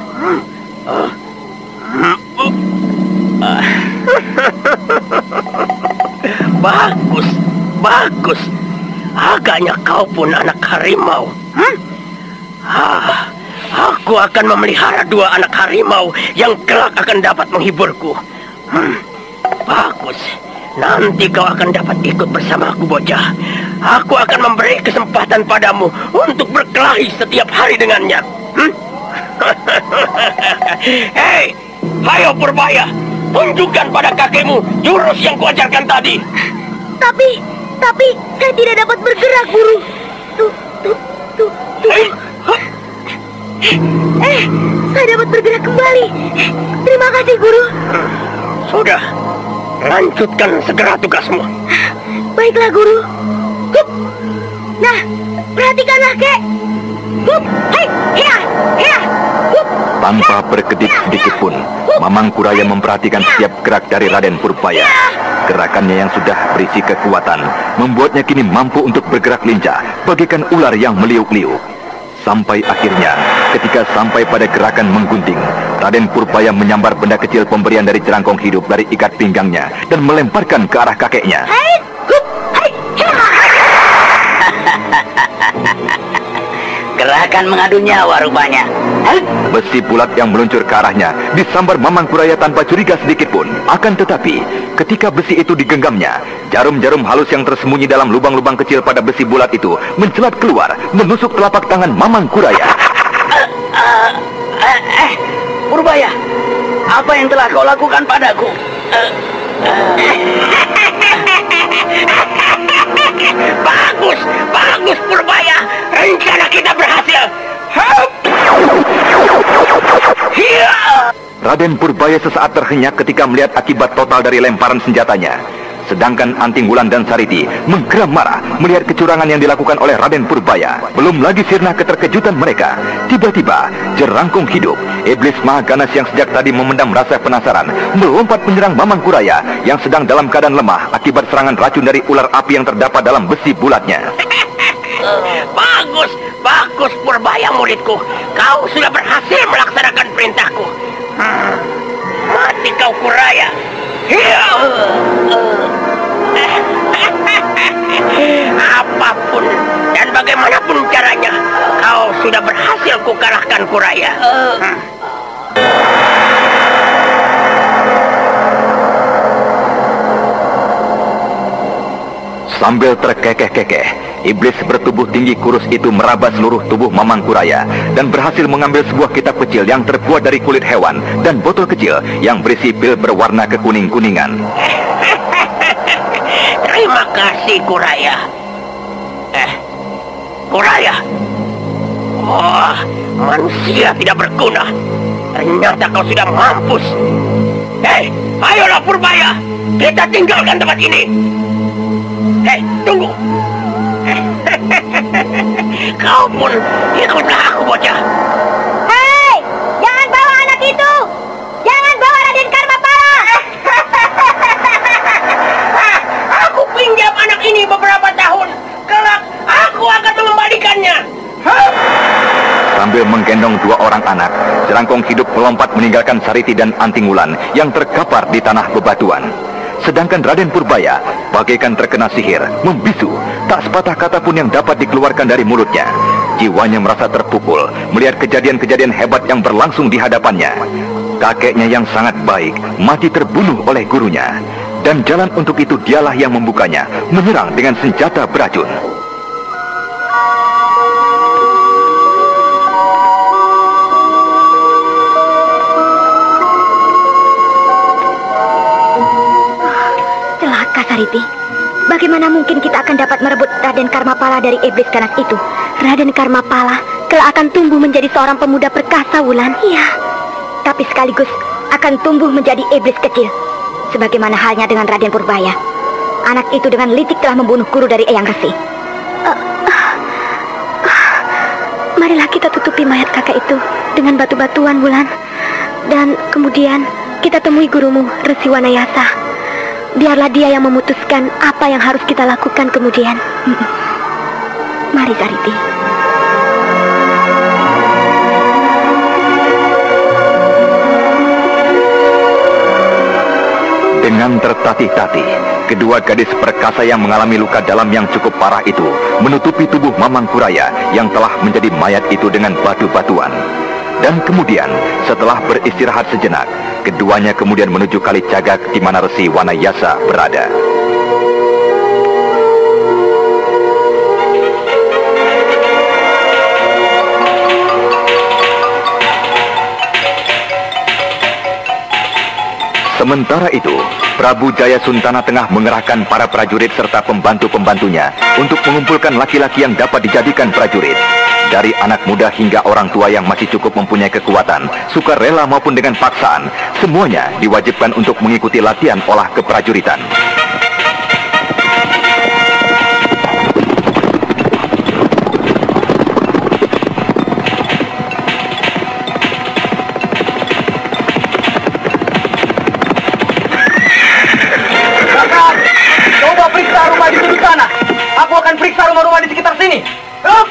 F: Bagus. Agaknya kau pun anak harimau. Aku akan memelihara 2 anak harimau yang kelak akan dapat menghiburku. Bagus. Nanti kau akan dapat ikut bersamaku, bocah. Aku akan memberi kesempatan padamu untuk berkelahi setiap hari dengannya. Hei, ayo Purbaya, tunjukkan pada kakekmu jurus yang kuajarkan tadi.
C: Tapi saya tidak dapat bergerak, guru. Tuh. Saya dapat bergerak kembali. Terima kasih, guru.
F: Sudah, lanjutkan segera tugasmu.
C: Baiklah, guru. Hup. Nah, perhatikanlah, Kek. Hup. Hei, hiya. Hup.
D: Tanpa berkedip sedikit pun, Mamang Kuraya memperhatikan setiap gerak dari Raden Purbaya. Gerakannya yang sudah berisi kekuatan membuatnya kini mampu untuk bergerak lincah bagaikan ular yang meliuk-liuk. Sampai akhirnya, ketika sampai pada gerakan menggunting, Raden Purbaya menyambar benda kecil pemberian dari jerangkong hidup dari ikat pinggangnya dan melemparkan ke arah kakeknya.
J: Gerakan mengadu nyawa rupanya.
D: Besi bulat yang meluncur ke arahnya disambar Mamang Kuraya tanpa curiga sedikit pun. Akan tetapi, ketika besi itu digenggamnya, jarum-jarum halus yang tersembunyi dalam lubang-lubang kecil pada besi bulat itu mencelat keluar, menusuk telapak tangan Mamang Kuraya.
J: Purbaya, apa yang telah kau lakukan padaku?
F: Bagus Purbaya, rencana kita berhasil.
D: Raden Purbaya sesaat terhenyak ketika melihat akibat total dari lemparan senjatanya. Sedangkan Anting Wulan dan Sariti menggeram marah melihat kecurangan yang dilakukan oleh Raden Purbaya. Belum lagi sirna keterkejutan mereka. Tiba-tiba, jerangkung hidup, iblis maha ganas yang sejak tadi memendam rasa penasaran, melompat menyerang Mamang Kuraya yang sedang dalam keadaan lemah akibat serangan racun dari ular api yang terdapat dalam besi bulatnya.
F: Bagus Purbaya muridku. Kau sudah berhasil melaksanakan perintahku. Mati kau Kuraya. Apapun dan bagaimanapun caranya, kau sudah berhasil kukalahkan Kuraya.
D: Sambil terkekeh-kekeh, iblis bertubuh tinggi kurus itu meraba seluruh tubuh Mamang Kuraya dan berhasil mengambil sebuah kitab kecil yang terbuat dari kulit hewan dan botol kecil yang berisi pil berwarna kekuning-kuningan.
F: Terima kasih Kuraya. Kuraya. Oh, manusia tidak berguna. Ternyata kau sudah mampus. Hei, ayolah Purbaya, kita tinggalkan tempat ini. Hei, tunggu. Kau pun ikutlah aku, bocah.
C: Hei, jangan bawa anak itu. Jangan bawa Raden Karmapala.
F: Aku pinjam anak ini beberapa tahun. Kelak aku akan mengembalikan
D: menggendong 2 orang anak, Jelangkung hidup melompat meninggalkan Sariti dan Anting Wulan yang terkapar di tanah bebatuan. Sedangkan Raden Purbaya bagaikan terkena sihir, membisu, tak sepatah kata pun yang dapat dikeluarkan dari mulutnya. Jiwanya merasa terpukul melihat kejadian-kejadian hebat yang berlangsung di hadapannya. Kakeknya yang sangat baik mati terbunuh oleh gurunya, dan jalan untuk itu dialah yang membukanya, menyerang dengan senjata beracun.
C: Sariti, bagaimana mungkin kita akan dapat merebut Raden Karmapala dari iblis ganas itu? Raden Karmapala kelak akan tumbuh menjadi seorang pemuda perkasa, Wulan. Iya. Tapi sekaligus akan tumbuh menjadi iblis kecil. Sebagaimana halnya dengan Raden Purbaya. Anak itu dengan licik telah membunuh guru dari Eyang Resi. Marilah kita tutupi mayat kakek itu dengan batu-batuan, Wulan. Dan kemudian kita temui gurumu, Resi Wanayasa. Biarlah dia yang memutuskan apa yang harus kita lakukan kemudian. Mari, Sariti.
D: Dengan tertatih-tatih, kedua gadis perkasa yang mengalami luka dalam yang cukup parah itu menutupi tubuh Mamang Kuraya yang telah menjadi mayat itu dengan batu-batuan. Dan kemudian, setelah beristirahat sejenak, keduanya kemudian menuju Kali Cagak di mana Resi Wanayasa berada. Sementara itu, Prabu Jaya Suntana tengah mengerahkan para prajurit serta pembantu-pembantunya untuk mengumpulkan laki-laki yang dapat dijadikan prajurit. Dari anak muda hingga orang tua yang masih cukup mempunyai kekuatan, sukarela maupun dengan paksaan, semuanya diwajibkan untuk mengikuti latihan olah keprajuritan.
J: Coba periksa rumah di sudut sana. Aku akan periksa rumah-rumah di sekitar sini. Hup!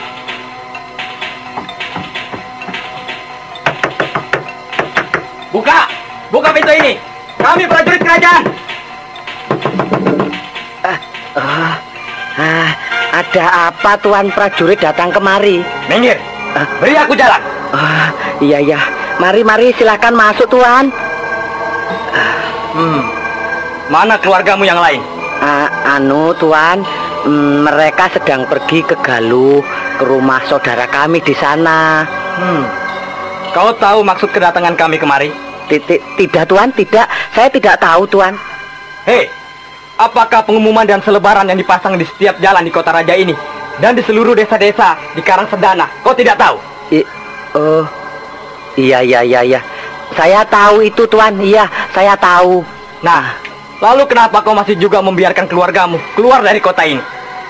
J: Buka pintu ini. Kami prajurit kerajaan.
B: Ada apa Tuan prajurit datang kemari?
J: Minggir. Beri aku jalan.
B: Iya. Mari silakan masuk Tuan.
J: Mana keluargamu yang lain?
B: Tuan, mereka sedang pergi ke Galuh, ke rumah saudara kami di sana.
J: Kau tahu maksud kedatangan kami kemari?
B: Tidak Tuan, tidak. Saya tidak tahu Tuan.
J: Hei, apakah pengumuman dan selebaran yang dipasang di setiap jalan di kota raja ini dan di seluruh desa-desa di Karangsedana, kau tidak tahu?
B: Iya. Saya tahu itu Tuan, iya, saya tahu.
J: Nah, lalu kenapa kau masih juga membiarkan keluargamu keluar dari kota ini?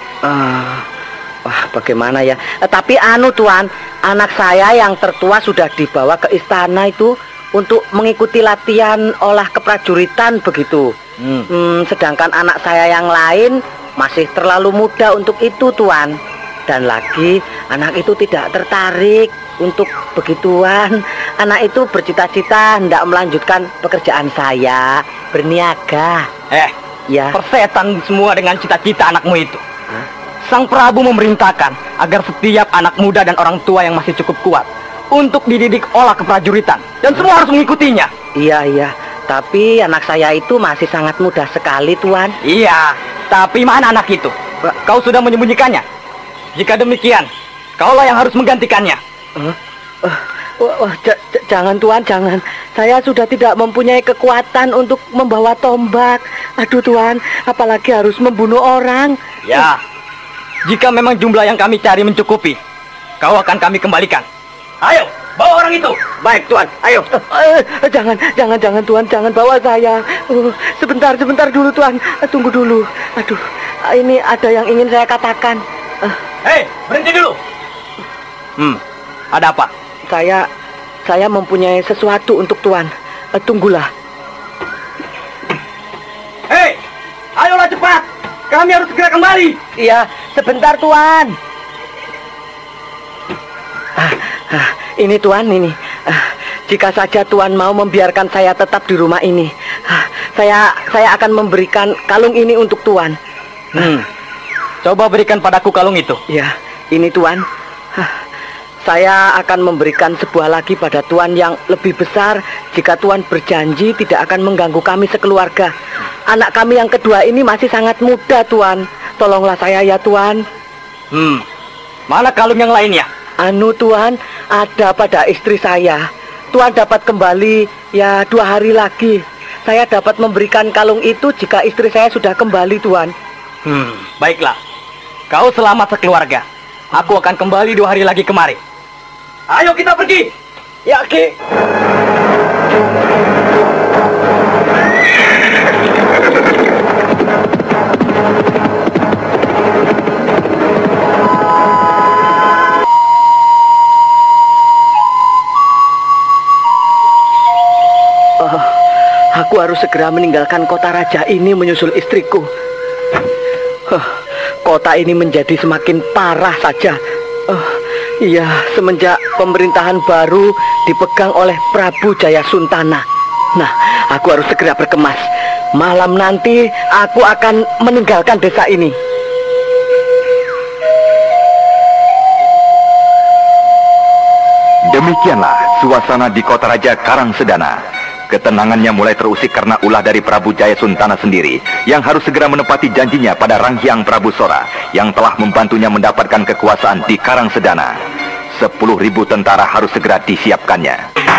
B: Bagaimana ya? Tapi Tuan, anak saya yang tertua sudah dibawa ke istana itu untuk mengikuti latihan olah keprajuritan begitu. Sedangkan anak saya yang lain masih terlalu muda untuk itu Tuan. Dan lagi anak itu tidak tertarik untuk begituan. Anak itu bercita-cita hendak melanjutkan pekerjaan saya, berniaga. Ya.
J: Persetan semua dengan cita-cita anakmu itu. Sang Prabu memerintahkan agar setiap anak muda dan orang tua yang masih cukup kuat untuk dididik olah keprajuritan, dan semua harus mengikutinya.
B: Iya. Tapi anak saya itu masih sangat muda sekali Tuan.
J: Iya, tapi mana anak itu? Kau sudah menyembunyikannya. Jika demikian, kaulah yang harus menggantikannya.
B: Jangan Tuan, jangan. Saya sudah tidak mempunyai kekuatan untuk membawa tombak. Aduh Tuan, apalagi harus membunuh orang.
J: Ya, jika memang jumlah yang kami cari mencukupi, kau akan kami kembalikan. Ayo, bawa orang itu.
B: Baik Tuan, ayo. Jangan Tuan, jangan bawa saya. Sebentar dulu Tuan, tunggu dulu. Aduh, ini ada yang ingin saya katakan.
J: Hei, berhenti dulu. Ada apa?
B: Saya mempunyai sesuatu untuk Tuan. Tunggulah.
J: Hei, ayolah cepat. Kami harus segera kembali.
B: Iya, sebentar Tuan.
J: Ini Tuan, ini. Jika saja Tuan mau membiarkan saya tetap di rumah ini, saya akan memberikan kalung ini untuk Tuan.
B: Coba berikan padaku kalung itu.
J: Ya, ini Tuan. Saya akan memberikan sebuah lagi pada Tuan yang lebih besar jika Tuan berjanji tidak akan mengganggu kami sekeluarga. Anak kami yang kedua ini masih sangat muda, Tuan. Tolonglah saya ya, Tuan.
B: Mana kalung yang lainnya?
J: Anu, Tuan, ada pada istri saya. Tuan dapat kembali ya 2 hari lagi. Saya dapat memberikan kalung itu jika istri saya sudah kembali, Tuan.
B: Baiklah. Kau selamat sekeluarga. Aku akan kembali 2 hari lagi kemari. Ayo kita pergi.
J: Ya, Ki. Aku harus segera meninggalkan kota raja ini menyusul istriku. Kota ini menjadi semakin parah saja. Iya, semenjak pemerintahan baru dipegang oleh Prabu Jayasuntana. Nah, aku harus segera berkemas. Malam nanti aku akan meninggalkan desa ini.
D: Demikianlah suasana di kota raja Karangsedana. Ketenangannya mulai terusik karena ulah dari Prabu Jayasuntana sendiri yang harus segera menepati janjinya pada Ranghyang Prabu Sora yang telah membantunya mendapatkan kekuasaan di Karangsedana. 10.000 tentara harus segera disiapkannya.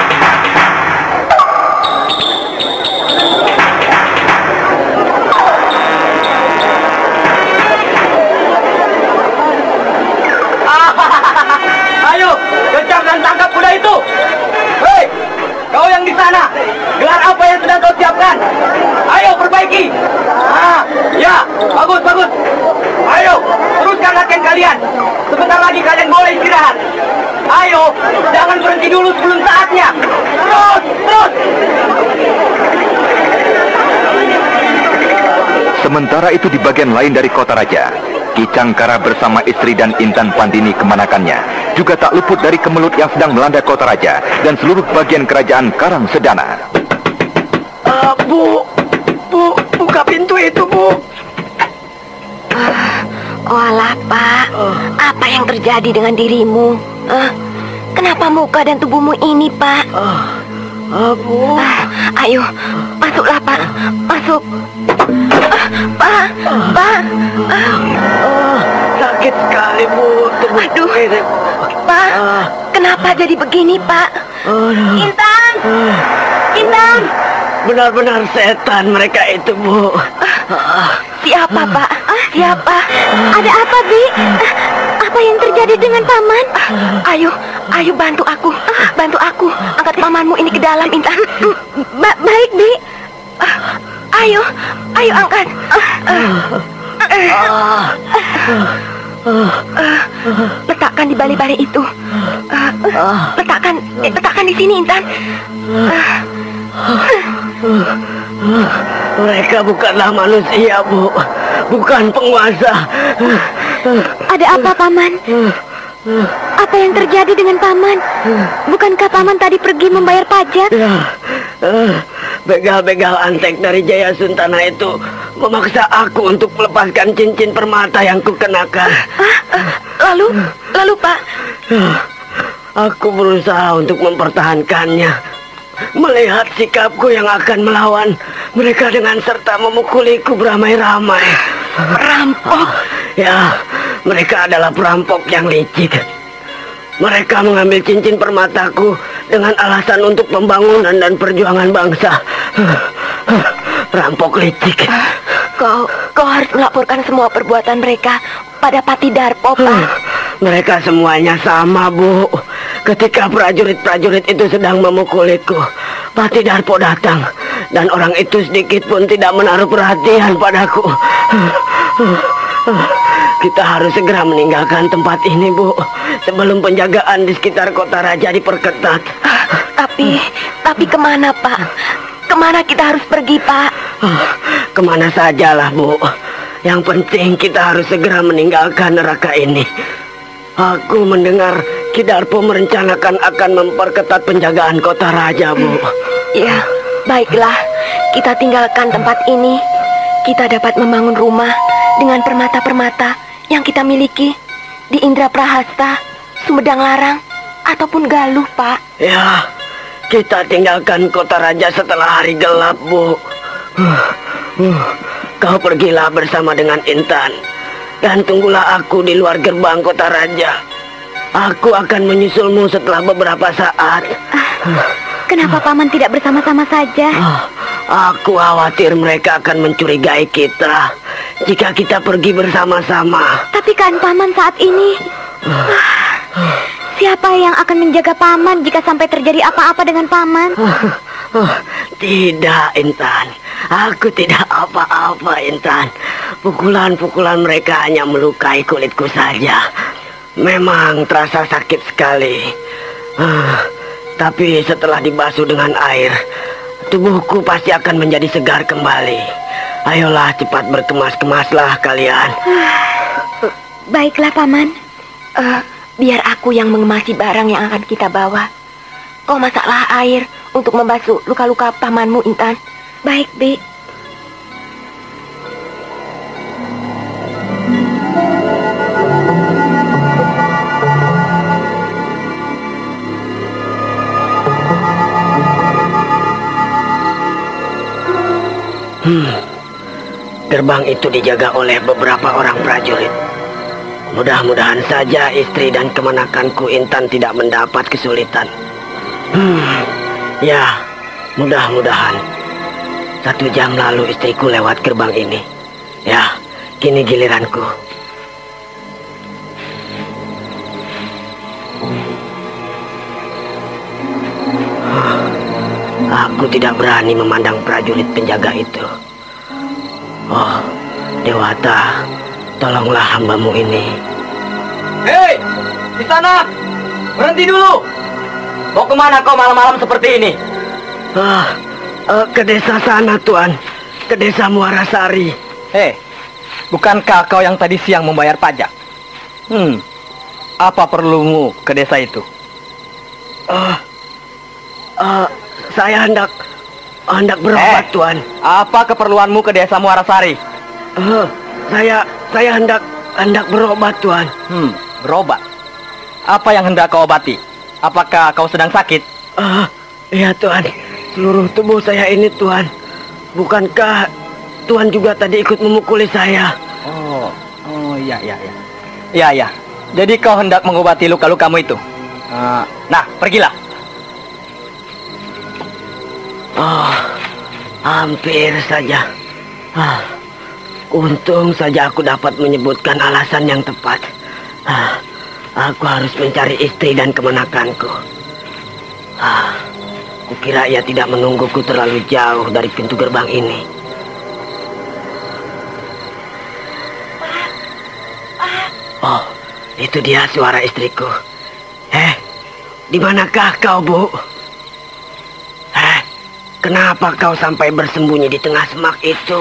J: Ayo, kejar dan tangkap kuda itu. Hei, kau yang di sana, gelar apa yang sedang kau siapkan? Ayo, perbaiki. Ya, bagus, bagus. Ayo, teruskan latihan kalian. Sebentar lagi kalian boleh istirahat. Ayo, jangan berhenti dulu sebelum saatnya. Terus, terus.
D: Sementara itu di bagian lain dari kota raja, Ki Cangkara bersama istri dan Intan Pandini kemanakannya juga tak luput dari kemelut yang sedang melanda kota raja dan seluruh bagian kerajaan Karangsedana.
J: Bu, buka pintu itu, Bu.
C: Oh alah, Pak. Apa yang terjadi dengan dirimu? Kenapa muka dan tubuhmu ini, Pak?
J: Bu.
C: Ayo, masuklah, Pak. Masuk. Pak.
J: Sakit sekali, Bu.
C: Aduh, Pak. Kenapa jadi begini, Pak? Intan. Intan.
J: Benar-benar setan mereka itu, Bu.
C: Siapa, Pak? Siapa? Ada apa, Bi? Apa yang terjadi dengan paman? Ayo bantu aku. Bantu aku. Angkat pamanmu ini ke dalam, Intan. Baik, Bi. Ayo angkat. Letakkan di bali-bali itu. Letakkan di sini, Intan.
J: Mereka bukanlah manusia, Bu. Bukan penguasa.
C: Ada apa, Paman? Apa yang terjadi dengan Paman? Bukankah Paman tadi pergi membayar pajak?
J: Ya, begal-begal antek dari Jayasuntana itu memaksa aku untuk melepaskan cincin permata yang kukenakan.
C: Lalu, Pak?
J: Aku berusaha untuk mempertahankannya. Melihat sikapku yang akan melawan mereka dengan serta memukuliku beramai-ramai.
C: Perampok?
J: Ya, mereka adalah perampok yang licik. Mereka mengambil cincin permataku dengan alasan untuk pembangunan dan perjuangan bangsa. Perampok licik.
C: Kau harus melaporkan semua perbuatan mereka pada Pati Darpo, Pak.
J: Mereka semuanya sama, Bu. Ketika prajurit-prajurit itu sedang memukuliku, Pati Darpo datang. Dan orang itu sedikit pun tidak menaruh perhatian padaku. Kita harus segera meninggalkan tempat ini, Bu. Sebelum penjagaan di sekitar kota raja diperketat.
C: Tapi kemana, Pak? Kemana kita harus pergi, Pak?
J: Kemana sajalah, Bu. Yang penting kita harus segera meninggalkan neraka ini. Aku mendengar Ki Darpo merencanakan akan memperketat penjagaan kota raja, Bu.
C: Ya, baiklah. Kita tinggalkan tempat ini. Kita dapat membangun rumah dengan permata-permata yang kita miliki di Indraprahasta, Sumedang Larang, ataupun Galuh, Pak.
J: Ya, kita tinggalkan kota raja setelah hari gelap, Bu. Kau pergilah bersama dengan Intan. Dan tunggulah aku di luar gerbang kota raja. Aku akan menyusulmu setelah beberapa saat.
C: Kenapa Paman tidak bersama-sama saja?
J: Aku khawatir mereka akan mencurigai kita jika kita pergi bersama-sama.
C: Tapi kan Paman saat ini... Siapa yang akan menjaga Paman jika sampai terjadi apa-apa dengan Paman?
J: Tidak, Intan. Aku tidak apa-apa, Intan. Pukulan-pukulan mereka hanya melukai kulitku saja. Memang terasa sakit sekali. Tapi setelah dibasuh dengan air, tubuhku pasti akan menjadi segar kembali. Ayolah cepat berkemas-kemaslah kalian.
C: Baiklah, Paman. Biar aku yang mengemasi barang yang akan kita bawa. Kau masaklah air untuk membasuh luka-luka pamanmu, Intan. Baik, Bi.
J: Gerbang itu dijaga oleh beberapa orang prajurit. Mudah-mudahan saja istri dan kemenakanku Intan tidak mendapat kesulitan. Ya, mudah-mudahan. 1 jam lalu istriku lewat gerbang ini. Ya, kini giliranku. Aku tidak berani memandang prajurit penjaga itu. Oh, Dewata, tolonglah hambamu ini.
B: Hei, di sana! Berhenti dulu! Mau kemana kau malam-malam seperti ini?
J: Ke desa sana, Tuan. Ke desa Muarasari.
B: Hei, bukankah kau yang tadi siang membayar pajak? Apa perlumu ke desa itu?
J: Saya hendak berobat, Tuan.
B: Apa keperluanmu ke desa Muarasari?
J: Saya hendak berobat, Tuan.
B: Berobat? Apa yang hendak kau obati? Apakah kau sedang sakit?
J: Iya, Tuan. Seluruh tubuh saya ini, Tuan. Bukankah Tuan juga tadi ikut memukuli saya?
B: Iya. Jadi kau hendak mengobati luka-lukamu itu? Nah, pergilah.
J: Hampir saja. Untung saja aku dapat menyebutkan alasan yang tepat. Aku harus mencari istri dan kemenakanku. Kukira ia tidak menungguku terlalu jauh dari pintu gerbang ini. Oh, itu dia suara istriku. Di manakah kau, Bu? Kenapa kau sampai bersembunyi di tengah semak itu?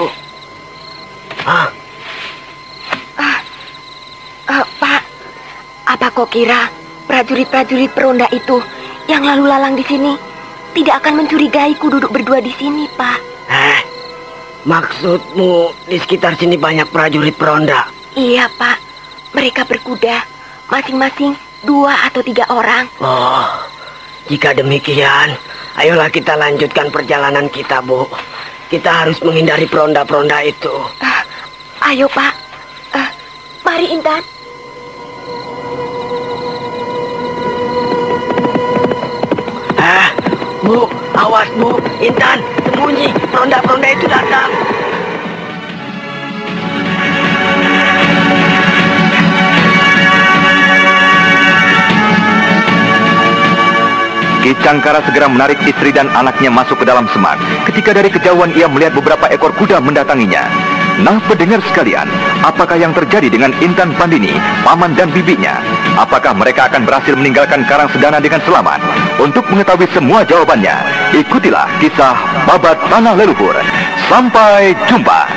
C: Pak, apa kau kira prajurit-prajurit peronda itu yang lalu lalang di sini tidak akan mencurigaiku duduk berdua di sini, Pak?
J: Maksudmu di sekitar sini banyak prajurit peronda?
C: Iya, Pak. Mereka berkuda, masing-masing 2 atau 3 orang.
J: Oh, jika demikian, ayolah kita lanjutkan perjalanan kita, Bu. Kita harus menghindari peronda-peronda itu.
C: Ayo, Pak. Mari, Intan.
J: Bu, awas, Bu. Intan, sembunyi. Peronda-peronda itu datang.
D: Ki Cangkara segera menarik istri dan anaknya masuk ke dalam semak. Ketika dari kejauhan ia melihat beberapa ekor kuda mendatanginya. Nah, pendengar sekalian, apakah yang terjadi dengan Intan Pandini, paman dan bibinya? Apakah mereka akan berhasil meninggalkan Karangsedana dengan selamat? Untuk mengetahui semua jawabannya, ikutilah kisah Babat Tanah Leluhur. Sampai jumpa.